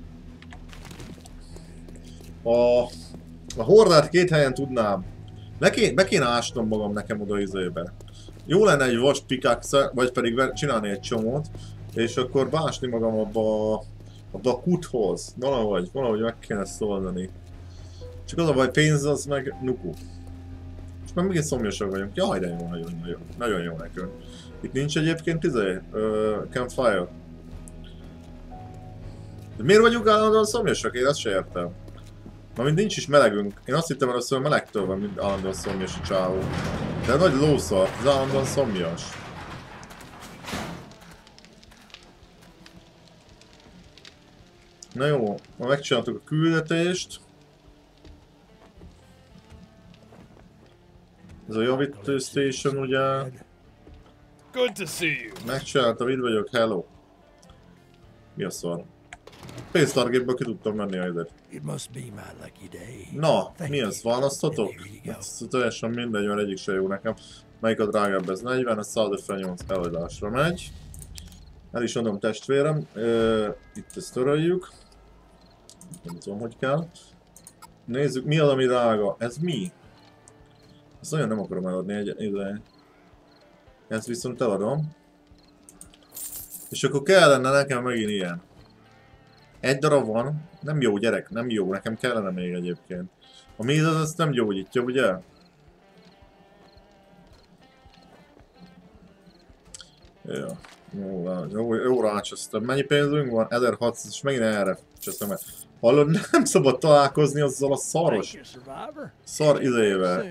a, a hordát két helyen tudnám. Neki, be kéne ásnom magam nekem oda izébe. Jó lenne egy vas pickaxe, vagy pedig csinálni egy csomót, és akkor beásni magam abba, abba a kuthoz. Valahogy, valahogy meg kéne szólni. Csak az a baj, pénz az meg nuku. És már megint szomjasak vagyunk. Jaj, de jó, nagyon, nagyon, nagyon jó nekünk. Itt nincs egyébként izé, uh, campfire. De miért vagyunk állandóan szomjasak? Én ezt se értem. Amint nincs is melegünk. Én azt hittem először melegtől van, mint állandóan szomjas a csávó. De nagy lószar, az állandóan szomjas. Na jó, ma megcsináltuk a küldetést. Ez a javító station ugye. Good to see you. Megcsináltam, itt vagyok, hello. Mi a szar? Pénztárgépből ki tudtam menni a időt. Na, mi ez? Választhatok? Ez teljesen mindegy, mert egyik se jó nekem. Melyik a drágább? Ez negyven, a száz ötvennyolc eladásra megy. El is adom testvérem. Uh, itt ezt töröljük. Nem tudom, hogy kell. Nézzük, mi az, ami drága. Ez mi? Ezt nagyon nem akarom eladni egy ide. Ezt viszont eladom. És akkor kellene nekem megint ilyen. Egy darab van. Nem jó gyerek, nem jó. Nekem kellene még egyébként. A méz az azt nem gyógyítja, ugye? Ja. Jó, jó, jó rácsöztem. Mennyi pénzünk van? ezerhatszáz, és megint erre cseszem el. Hallod, nem szabad találkozni azzal a szaros szar idejével.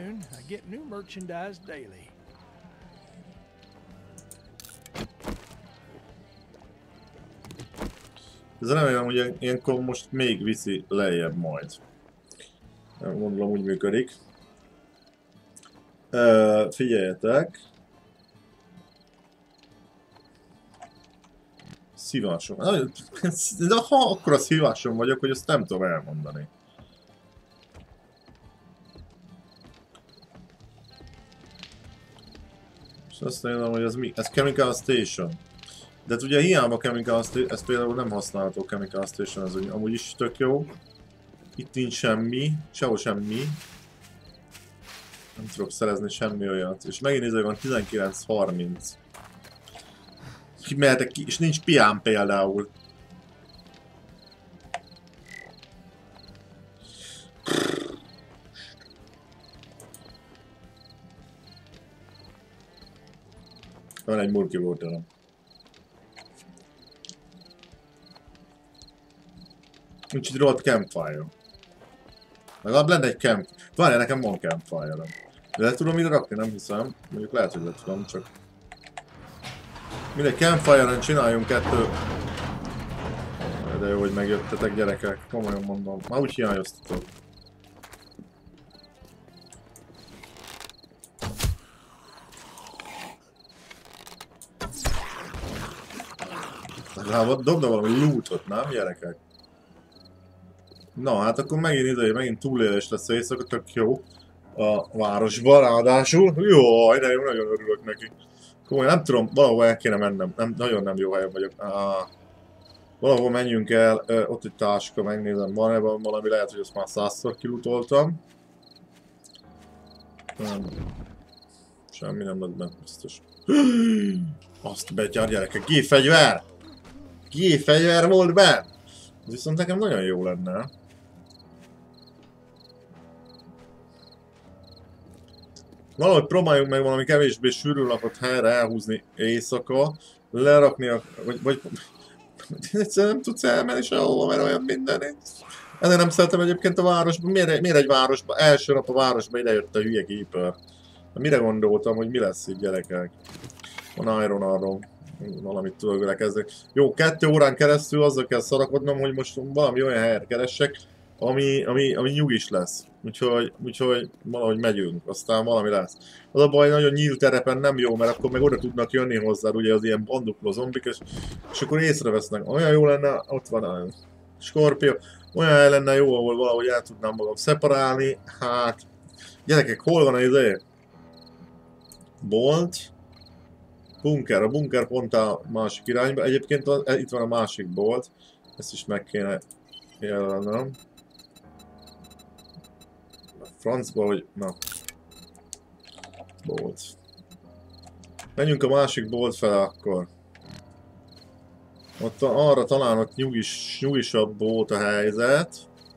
Ez remélem, hogy ilyenkor most még viszi lejjebb majd. Gondolom úgy működik. Uh, figyeljetek. Szívásom. De ha akkor a szívásom vagyok, hogy ezt nem tudom elmondani. És azt mondom, hogy ez mi? Ez Chemical Station. De hát ugye hiába Chemical Station, ez például nem használható Chemical Station, ez amúgy is tök jó. Itt nincs semmi, sehol semmi. Nem tudok szerezni semmi olyat. És megint nézve van tizenkilenc harminc. Mehetek ki, és nincs pián például. Van egy murki voltam. Nincs itt rohadt campfire. Legalább lenne egy camp... Várjál, nekem van campfire-om. De le tudom ide rakni? Nem hiszem. Mondjuk lehet, hogy le tudom, csak... Mindegy, campfire-en csináljunk kettő. De jó, hogy megjöttetek, gyerekek. Komolyan mondom. Már úgy hiányoztatok. Legalább dobna valami lootot, nem gyerekek? Na, hát akkor megint ide, megint túlélés lesz éjszaka, tök jó. A városban ráadásul. Jó, de jó, nagyon örülök neki. Komolyan, nem tudom, valahol el kéne mennem. Nem, nagyon nem jó helyen vagyok. Ah, valahol menjünk el, ö, ott egy táska, megnézem, van-e valami, lehet, hogy azt már százszor kilutoltam. Nem. Semmi nem lett benne, biztos. Azt betyár gyerekek, gépfegyver! Gépfegyver volt benne! Ez viszont nekem nagyon jó lenne. Valahogy próbáljunk meg valami kevésbé sűrű lapot helyre elhúzni éjszaka, lerakni a... vagy... vagy egyszerűen nem tudsz elmenni sehova, mert olyan minden nincs. Ezért nem szeretem egyébként a városban. Miért, miért egy városban? Első nap a városban idejött a hülye keeper. Mire gondoltam, hogy mi lesz itt gyerekek? Van Iron arról. Valamit tudok vele kezdeni. Jó, kettő órán keresztül azzal kell szarakodnom, hogy most valami olyan helyet keressek, ami, ami, ami nyugis lesz. Úgyhogy, úgyhogy valahogy megyünk, aztán valami lesz. Az a baj, nagyon nyílt terepen nem jó, mert akkor meg oda tudnak jönni hozzád, ugye az ilyen bandukló zombik, és, és akkor észrevesznek. Olyan jó lenne, ott van a Scorpio, olyan hely lenne jó, ahol valahogy el tudnám magam szeparálni. Hát, gyerekek, hol van az izé? Bolt? Bunker, a bunker pont a másik irányba. Egyébként az, itt van a másik bolt, ezt is meg kéne jelennem. Francba, hogy... na. Bolt. Menjünk a másik bolt fele akkor. Ott arra talán ott nyugis, nyugisabb volt a helyzet.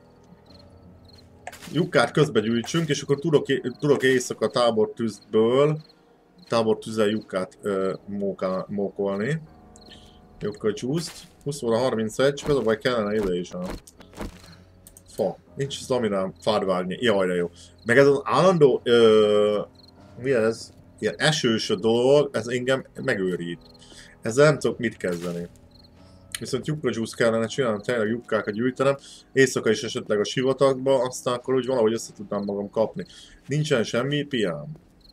Lyukát közbe gyűjtsünk, és akkor tudok, tudok éjszaka tábortűzből tábortűzzel lyukát ö, móká, mókolni. Lyukkal csúszt. húsz óra harmincegy, csak az a baj kellene ide is a... Fa. Nincs staminám fádvágni. Jaj, de jó. Meg ez az állandó... Ö, mi ez? Ilyen esős a dolog, ez engem megőrít. Ezzel nem tudok mit kezdeni. Viszont lyukajuice kellene csinálnom, tényleg lyukkákat gyűjtenem. Éjszaka is esetleg a sivatagba, aztán akkor úgy valahogy össze tudnám magam kapni. Nincsen semmi, piám.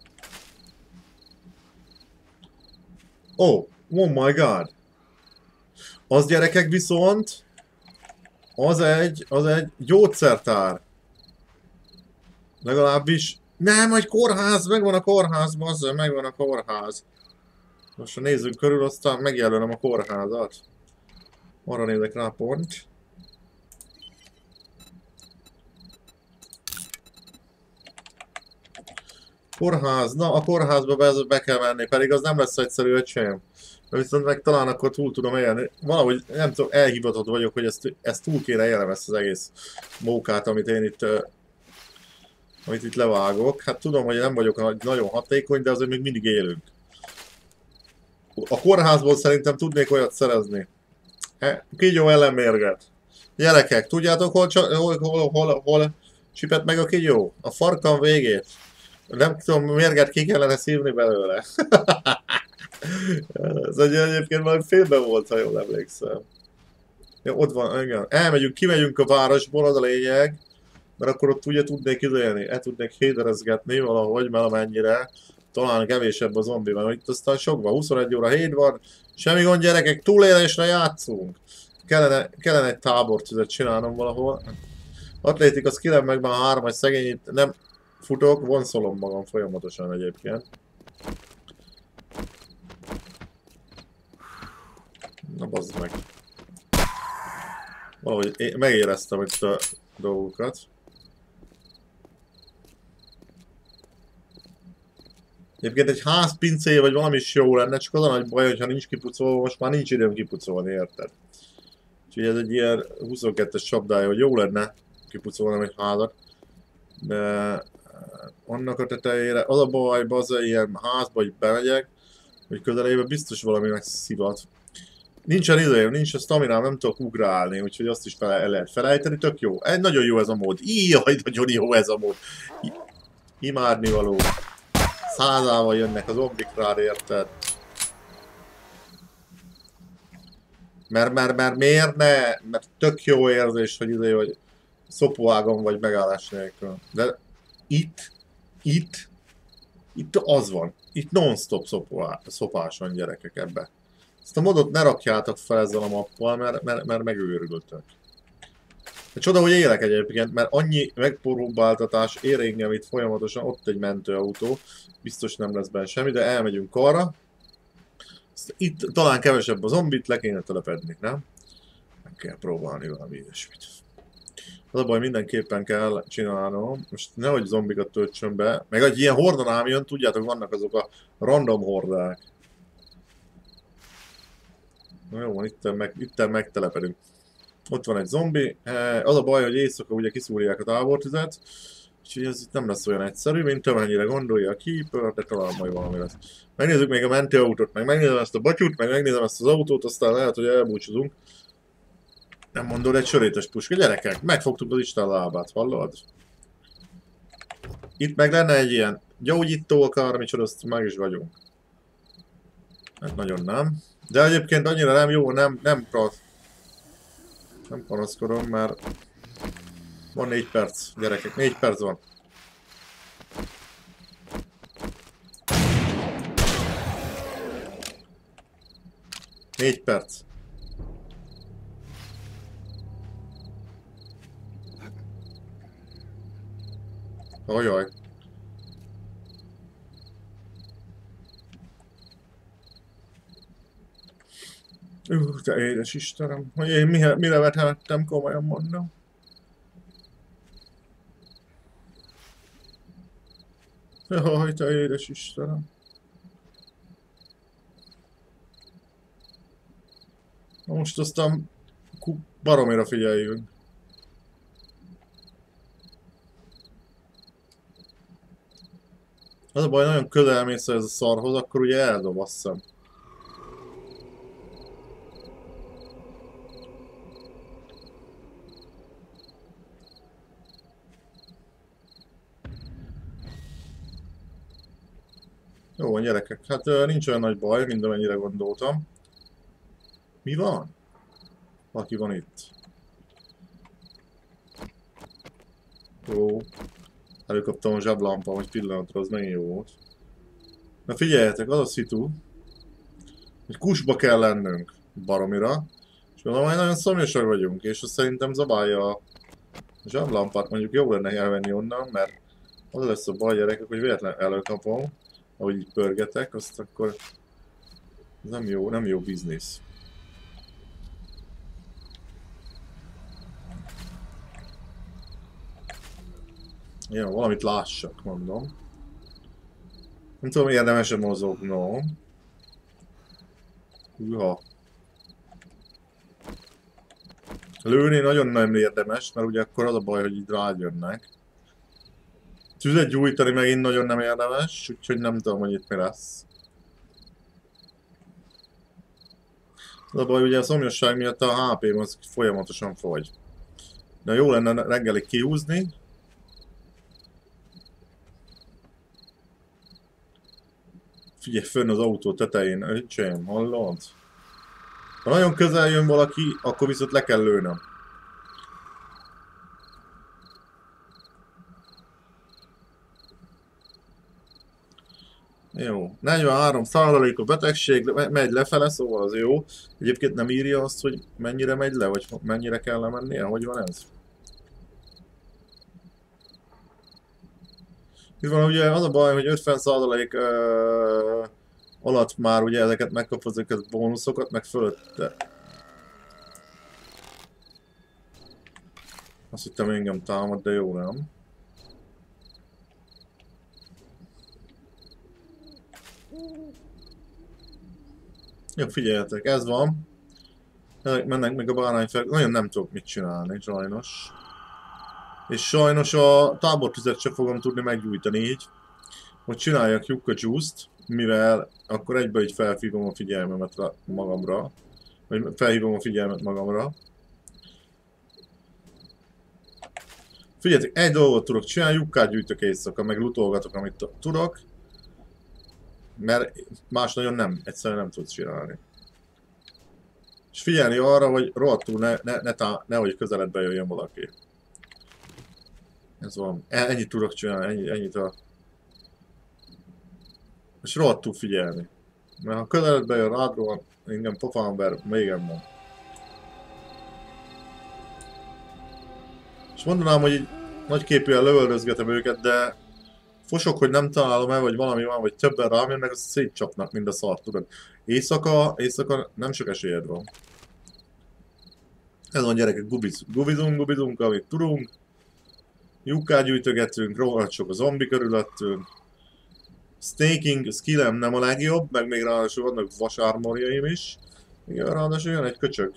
Oh, oh my god. Az gyerekek viszont... Az egy, az egy gyógyszertár. Legalábbis... Nem, egy kórház, megvan a kórház, bazzal, megvan a kórház. Most nézzünk körül, aztán megjelölöm a kórházat. Arra nézek rá pont. Kórház, na a kórházba be, be kell menni, pedig az nem lesz egyszerű öcsém. De viszont meg talán akkor túl tudom élni. Valahogy nem tudom, elhivatott vagyok, hogy ezt, ezt túl kéne élnem, ezt az egész mókát, amit én itt, uh, amit itt levágok. Hát tudom, hogy nem vagyok nagyon hatékony, de azért még mindig élünk. A kórházból szerintem tudnék olyat szerezni. E, kígyó ellenmérget. Gyerekek, tudjátok hol, hol, hol, hol, hol csipett meg a kígyó? A farkam végét. Nem tudom, mérget ki kellene szívni belőle. Ez egy egyébként valami félben volt, ha jól emlékszem. Ja, ott van, igen. Elmegyünk, kimegyünk a városból, az a lényeg. Mert akkor ott ugye tudnék időlni, el tudnék héderezgetni valahogy, mert amennyire. Talán kevésebb a zombi, mert itt aztán sok van. huszonegy óra hét van. Semmi gond, gyerekek, túlélésre játszunk. Kellene, kellene egy tábortüzet csinálnom valahol. Atlétika skillem meg már hármas szegény, itt nem futok, vonszolom magam folyamatosan egyébként. Na bazd meg. Valahogy megéreztem itt a dolgokat. Egyébként egy ház pincéje vagy valami is jó lenne, csak az a nagy baj, hogyha nincs kipucolva, most már nincs időm kipucolni, érted? Úgyhogy ez egy ilyen huszonkettes csapdája, hogy jó lenne kipucolnom egy házat. De annak a tetejére, az a baj, az ilyen házba így bemegyek, hogy közelébe biztos valami megszivat. Nincsen időm, nincs a staminám, nem tudok ugrálni, úgyhogy azt is fel, el lehet felejteni, tök jó. Egy nagyon jó ez a mód. Íjjaj, nagyon jó ez a mód. Imádnivaló. Százával jönnek az zombik rád, érted? Mert, mert, mert miért ne? Mert tök jó érzés, hogy ide, hogy szopóágon vagy megállás nélkül. De itt, itt, itt az van. Itt non-stop szopás van, gyerekek, ebbe. Ezt a modot ne rakjátok fel ezzel a mappal, mert, mert, mert megőrültök. De csoda, hogy élek egyébként, mert annyi megpróbáltatás ér engem itt folyamatosan, ott egy mentőautó. Biztos nem lesz benne semmi, de elmegyünk arra. Itt talán kevesebb a zombit, le kéne telepedni, nem? Meg kell próbálni valami ilyesmit. Az a baj, mindenképpen kell csinálnom. Most nehogy zombikat töltsön be. Meg egy ilyen hordanám jön, tudjátok, vannak azok a random hordák. Na jó, itten, meg, itten megtelepedünk. Ott van egy zombi. Az a baj, hogy éjszaka ugye kiszúrják a tábortüzet. Úgyhogy ez itt nem lesz olyan egyszerű, mint amennyire gondolja a Keeper, de talán majd valami lesz. Megnézzük még a mentőautót, meg megnézem ezt a batyút, meg megnézem ezt az autót, aztán lehet, hogy elbúcsúzunk. Nem mondod, egy sörétes puska. Gyerekek, megfogtuk az Isten lábát, hallod? Itt meg lenne egy ilyen gyógyító akármicsoda, azt meg is vagyunk. Hát nagyon nem. De egyébként annyira nem jó, nem, nem prasz. Nem panaszkodom, mert van négy perc, gyerekek, négy perc van. Négy perc. Ajaj. Ú, te édes Istenem, hogy én mire, mire vethettem, komolyan mondom. Jaj, te édes Istenem. Na most aztán baromira figyeljünk. Az a baj, nagyon közel mész ez a szarhoz, akkor ugye eldob, azt hiszem. Jó van, gyerekek, hát nincs olyan nagy baj, mint amennyire gondoltam. Mi van? Valaki van itt. Jó. Előkaptam a zseblámpa, hogy pillanatra, az nagyon jó volt. Na figyeljetek, az a szitu, hogy kusba kell lennünk baromira, és mondom, hogy nagyon szomjasak vagyunk, és azt szerintem zabálja a zseblámpát, mondjuk jó lenne elvenni onnan, mert az lesz a baj, gyerekek, hogy véletlenül előkapom, ahogy így pörgetek, azt akkor ez nem jó, nem jó biznisz. Jó, valamit lássak, mondom. Nem tudom, érdemes-e mozognom. Hűha. Lőni nagyon nem érdemes, mert ugye akkor az a baj, hogy így rájönnek. Tüzet gyújtani megint nagyon nem érdemes, úgyhogy nem tudom, hogy itt mi lesz. Az a baj, ugye a szomjasság miatt a há pém az folyamatosan fogy. De jó lenne reggelig kihúzni. Figyelj, fönn az autó tetején, öcsém, hallod? Ha nagyon közel jön valaki, akkor viszont le kell lőnöm. Jó, negyvenhárom százalék a betegség, megy lefele, szóval az jó. Egyébként nem írja azt, hogy mennyire megy le, vagy mennyire kell lemennie, hogy van ez? Itt van ugye az a baj, hogy ötven százalék uh, alatt már ugye ezeket megkapod, ezeket a bónuszokat, meg fölötte. Azt hittem engem támad, de jó nem. Jó, figyeljetek, ez van. Mennek meg a bárányfel, nagyon nem tudok mit csinálni, sajnos. És sajnos a tábortüzet sem fogom tudni meggyújtani így, hogy csináljak Yucca Juice-t, mivel akkor egybe így felhívom a figyelmemet magamra, vagy felhívom a figyelmet magamra. Figyeljetek, egy dolgot tudok csinálni, Yuccát gyűjtök éjszaka, meg lootolgatok, amit tudok, mert más nagyon nem, egyszerűen nem tudsz csinálni. És figyelni arra, hogy rohadtul ne, ne, ne tá, nehogy közeledbe jöjjön valaki. Ez van. Ennyit tudok csinálni, ennyi, ennyit a... És rohadtul figyelni. Mert ha közeledbe jön rádról, engem pofámber mégem van. És mondanám, hogy így nagyképűen lövöldözgetem őket, de fosok, hogy nem találom el, vagy valami van, vagy többen rám jönnek, azt szétcsapnak mind a szart, tudod. Éjszaka, éjszaka nem sok esélyed van. Ez van gyerekek, gubizunk, gubizunk, gubizunk, amit tudunk. Lyukkát gyűjtögetünk, rohadt sok a zombi körülöttünk. Staking skillem nem a legjobb, meg még ráadásul vannak vasármorjaim is. Igen, ráadásul jön egy köcsög.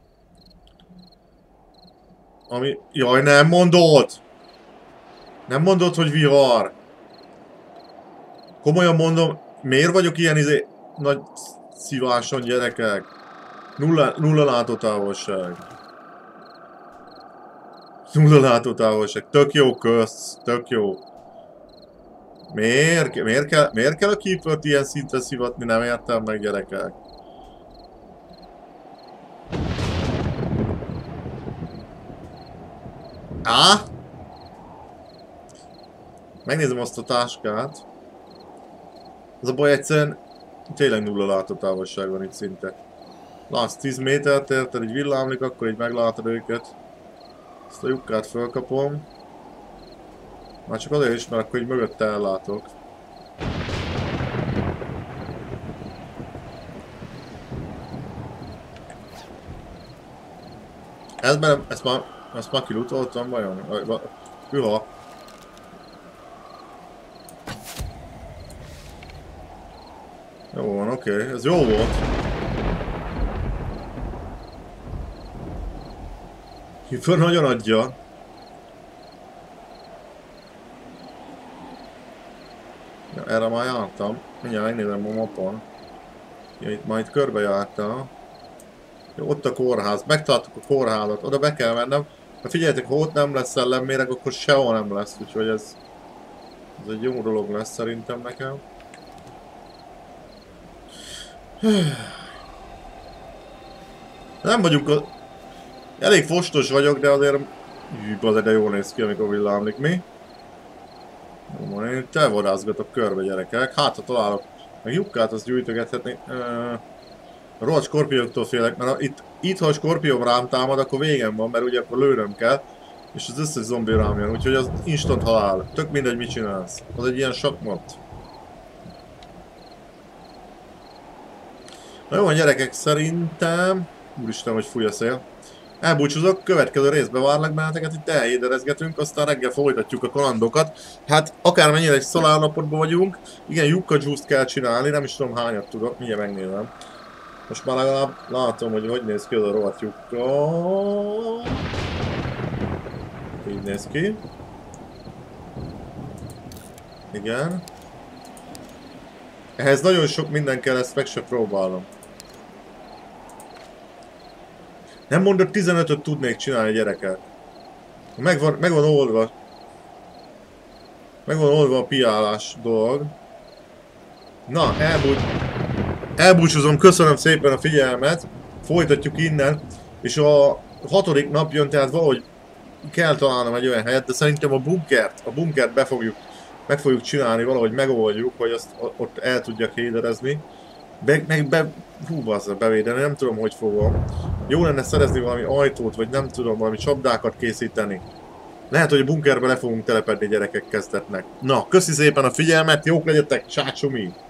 Ami... Jaj, nem mondod! Nem mondod, hogy vihar! Komolyan mondom, miért vagyok ilyen izé... nagy szíváson, gyerekek? Nulla, nulla látótávolság. Nulla látótávolság. Tök jó, kösz. Tök jó. Miért, miért, kell, miért kell a Keepert ilyen szinten szivatni? Nem értem meg, gyerekek. Á? Megnézem azt a táskát. Az a baj, egyszerűen tényleg nulla látótávolság van itt szinte. Látsz tíz métert, érted, így villámlik, akkor így meglátod őket. Ezt a lyukkát fölkapom. Már csak azért is, mert akkor így mögötte ellátok. Ez már, ezt már, ezt már kilutoltam vajon? Hűha. Jó van, oké, okay. Ez jó volt. Hiper nagyon adja. Ja, erre már jártam. Mindjárt megnézem a mapon. Ja, itt már itt körbe jártam. Jó, ott a kórház. Megtaláltuk a kórházat. Oda be kell mennem. Ha figyeljetek, ha ott nem lesz szellemméreg, akkor sehol nem lesz. Úgyhogy ez... Ez egy jó dolog lesz szerintem nekem. Nem vagyunk a... Elég fostos vagyok, de azért... Hű, de jól néz ki, amikor villámlik, mi? Jó, van, én telvadászgatok körbe, gyerekek. Hát, ha találok meg lyukkát, azt gyűjtögethetni. A rohadt skorpióktól félek, mert itt, itt, ha a skorpióm rám támad, akkor végem van, mert ugye akkor lőnöm kell. És az összes zombi rám jön, úgyhogy az instant halál. Tök mindegy, mit csinálsz. Az egy ilyen sakmat. Na jó, gyerekek, szerintem... Úristen, hogy fúj a szél. Elbúcsúzok, következő részbe várlak benneteket, itt elhéderezgetünk, aztán reggel folytatjuk a kalandokat. Hát akármennyire egy szolárnapotban vagyunk, igen, Jukka Juice-t kell csinálni, nem is tudom hányat tudok, mindjárt megnézem. Most már legalább látom, hogy hogy néz ki az a rohadt Jukka. Így néz ki. Igen. Ehhez nagyon sok minden kell, ezt meg se próbálom. Nem mondod, tizenötöt tudnék csinálni, gyerekek. Megvan, megvan oldva. Megvan oldva a piálás dolog. Na, elbúcs... elbúcsúzom, köszönöm szépen a figyelmet. Folytatjuk innen. És a hatodik nap jön, tehát valahogy kell találnom egy olyan helyet, de szerintem a bunkert, a bunkert be fogjuk, meg fogjuk csinálni, valahogy megoldjuk, hogy azt ott el tudjak héderezni. Be, meg be... Hú, bassza, bevédeni, nem tudom, hogy fogom. Jó lenne szerezni valami ajtót, vagy nem tudom, valami csapdákat készíteni. Lehet, hogy a bunkerbe le fogunk telepedni, gyerekek kezdetnek. Na, köszi szépen a figyelmet, jók legyetek, csácsumi!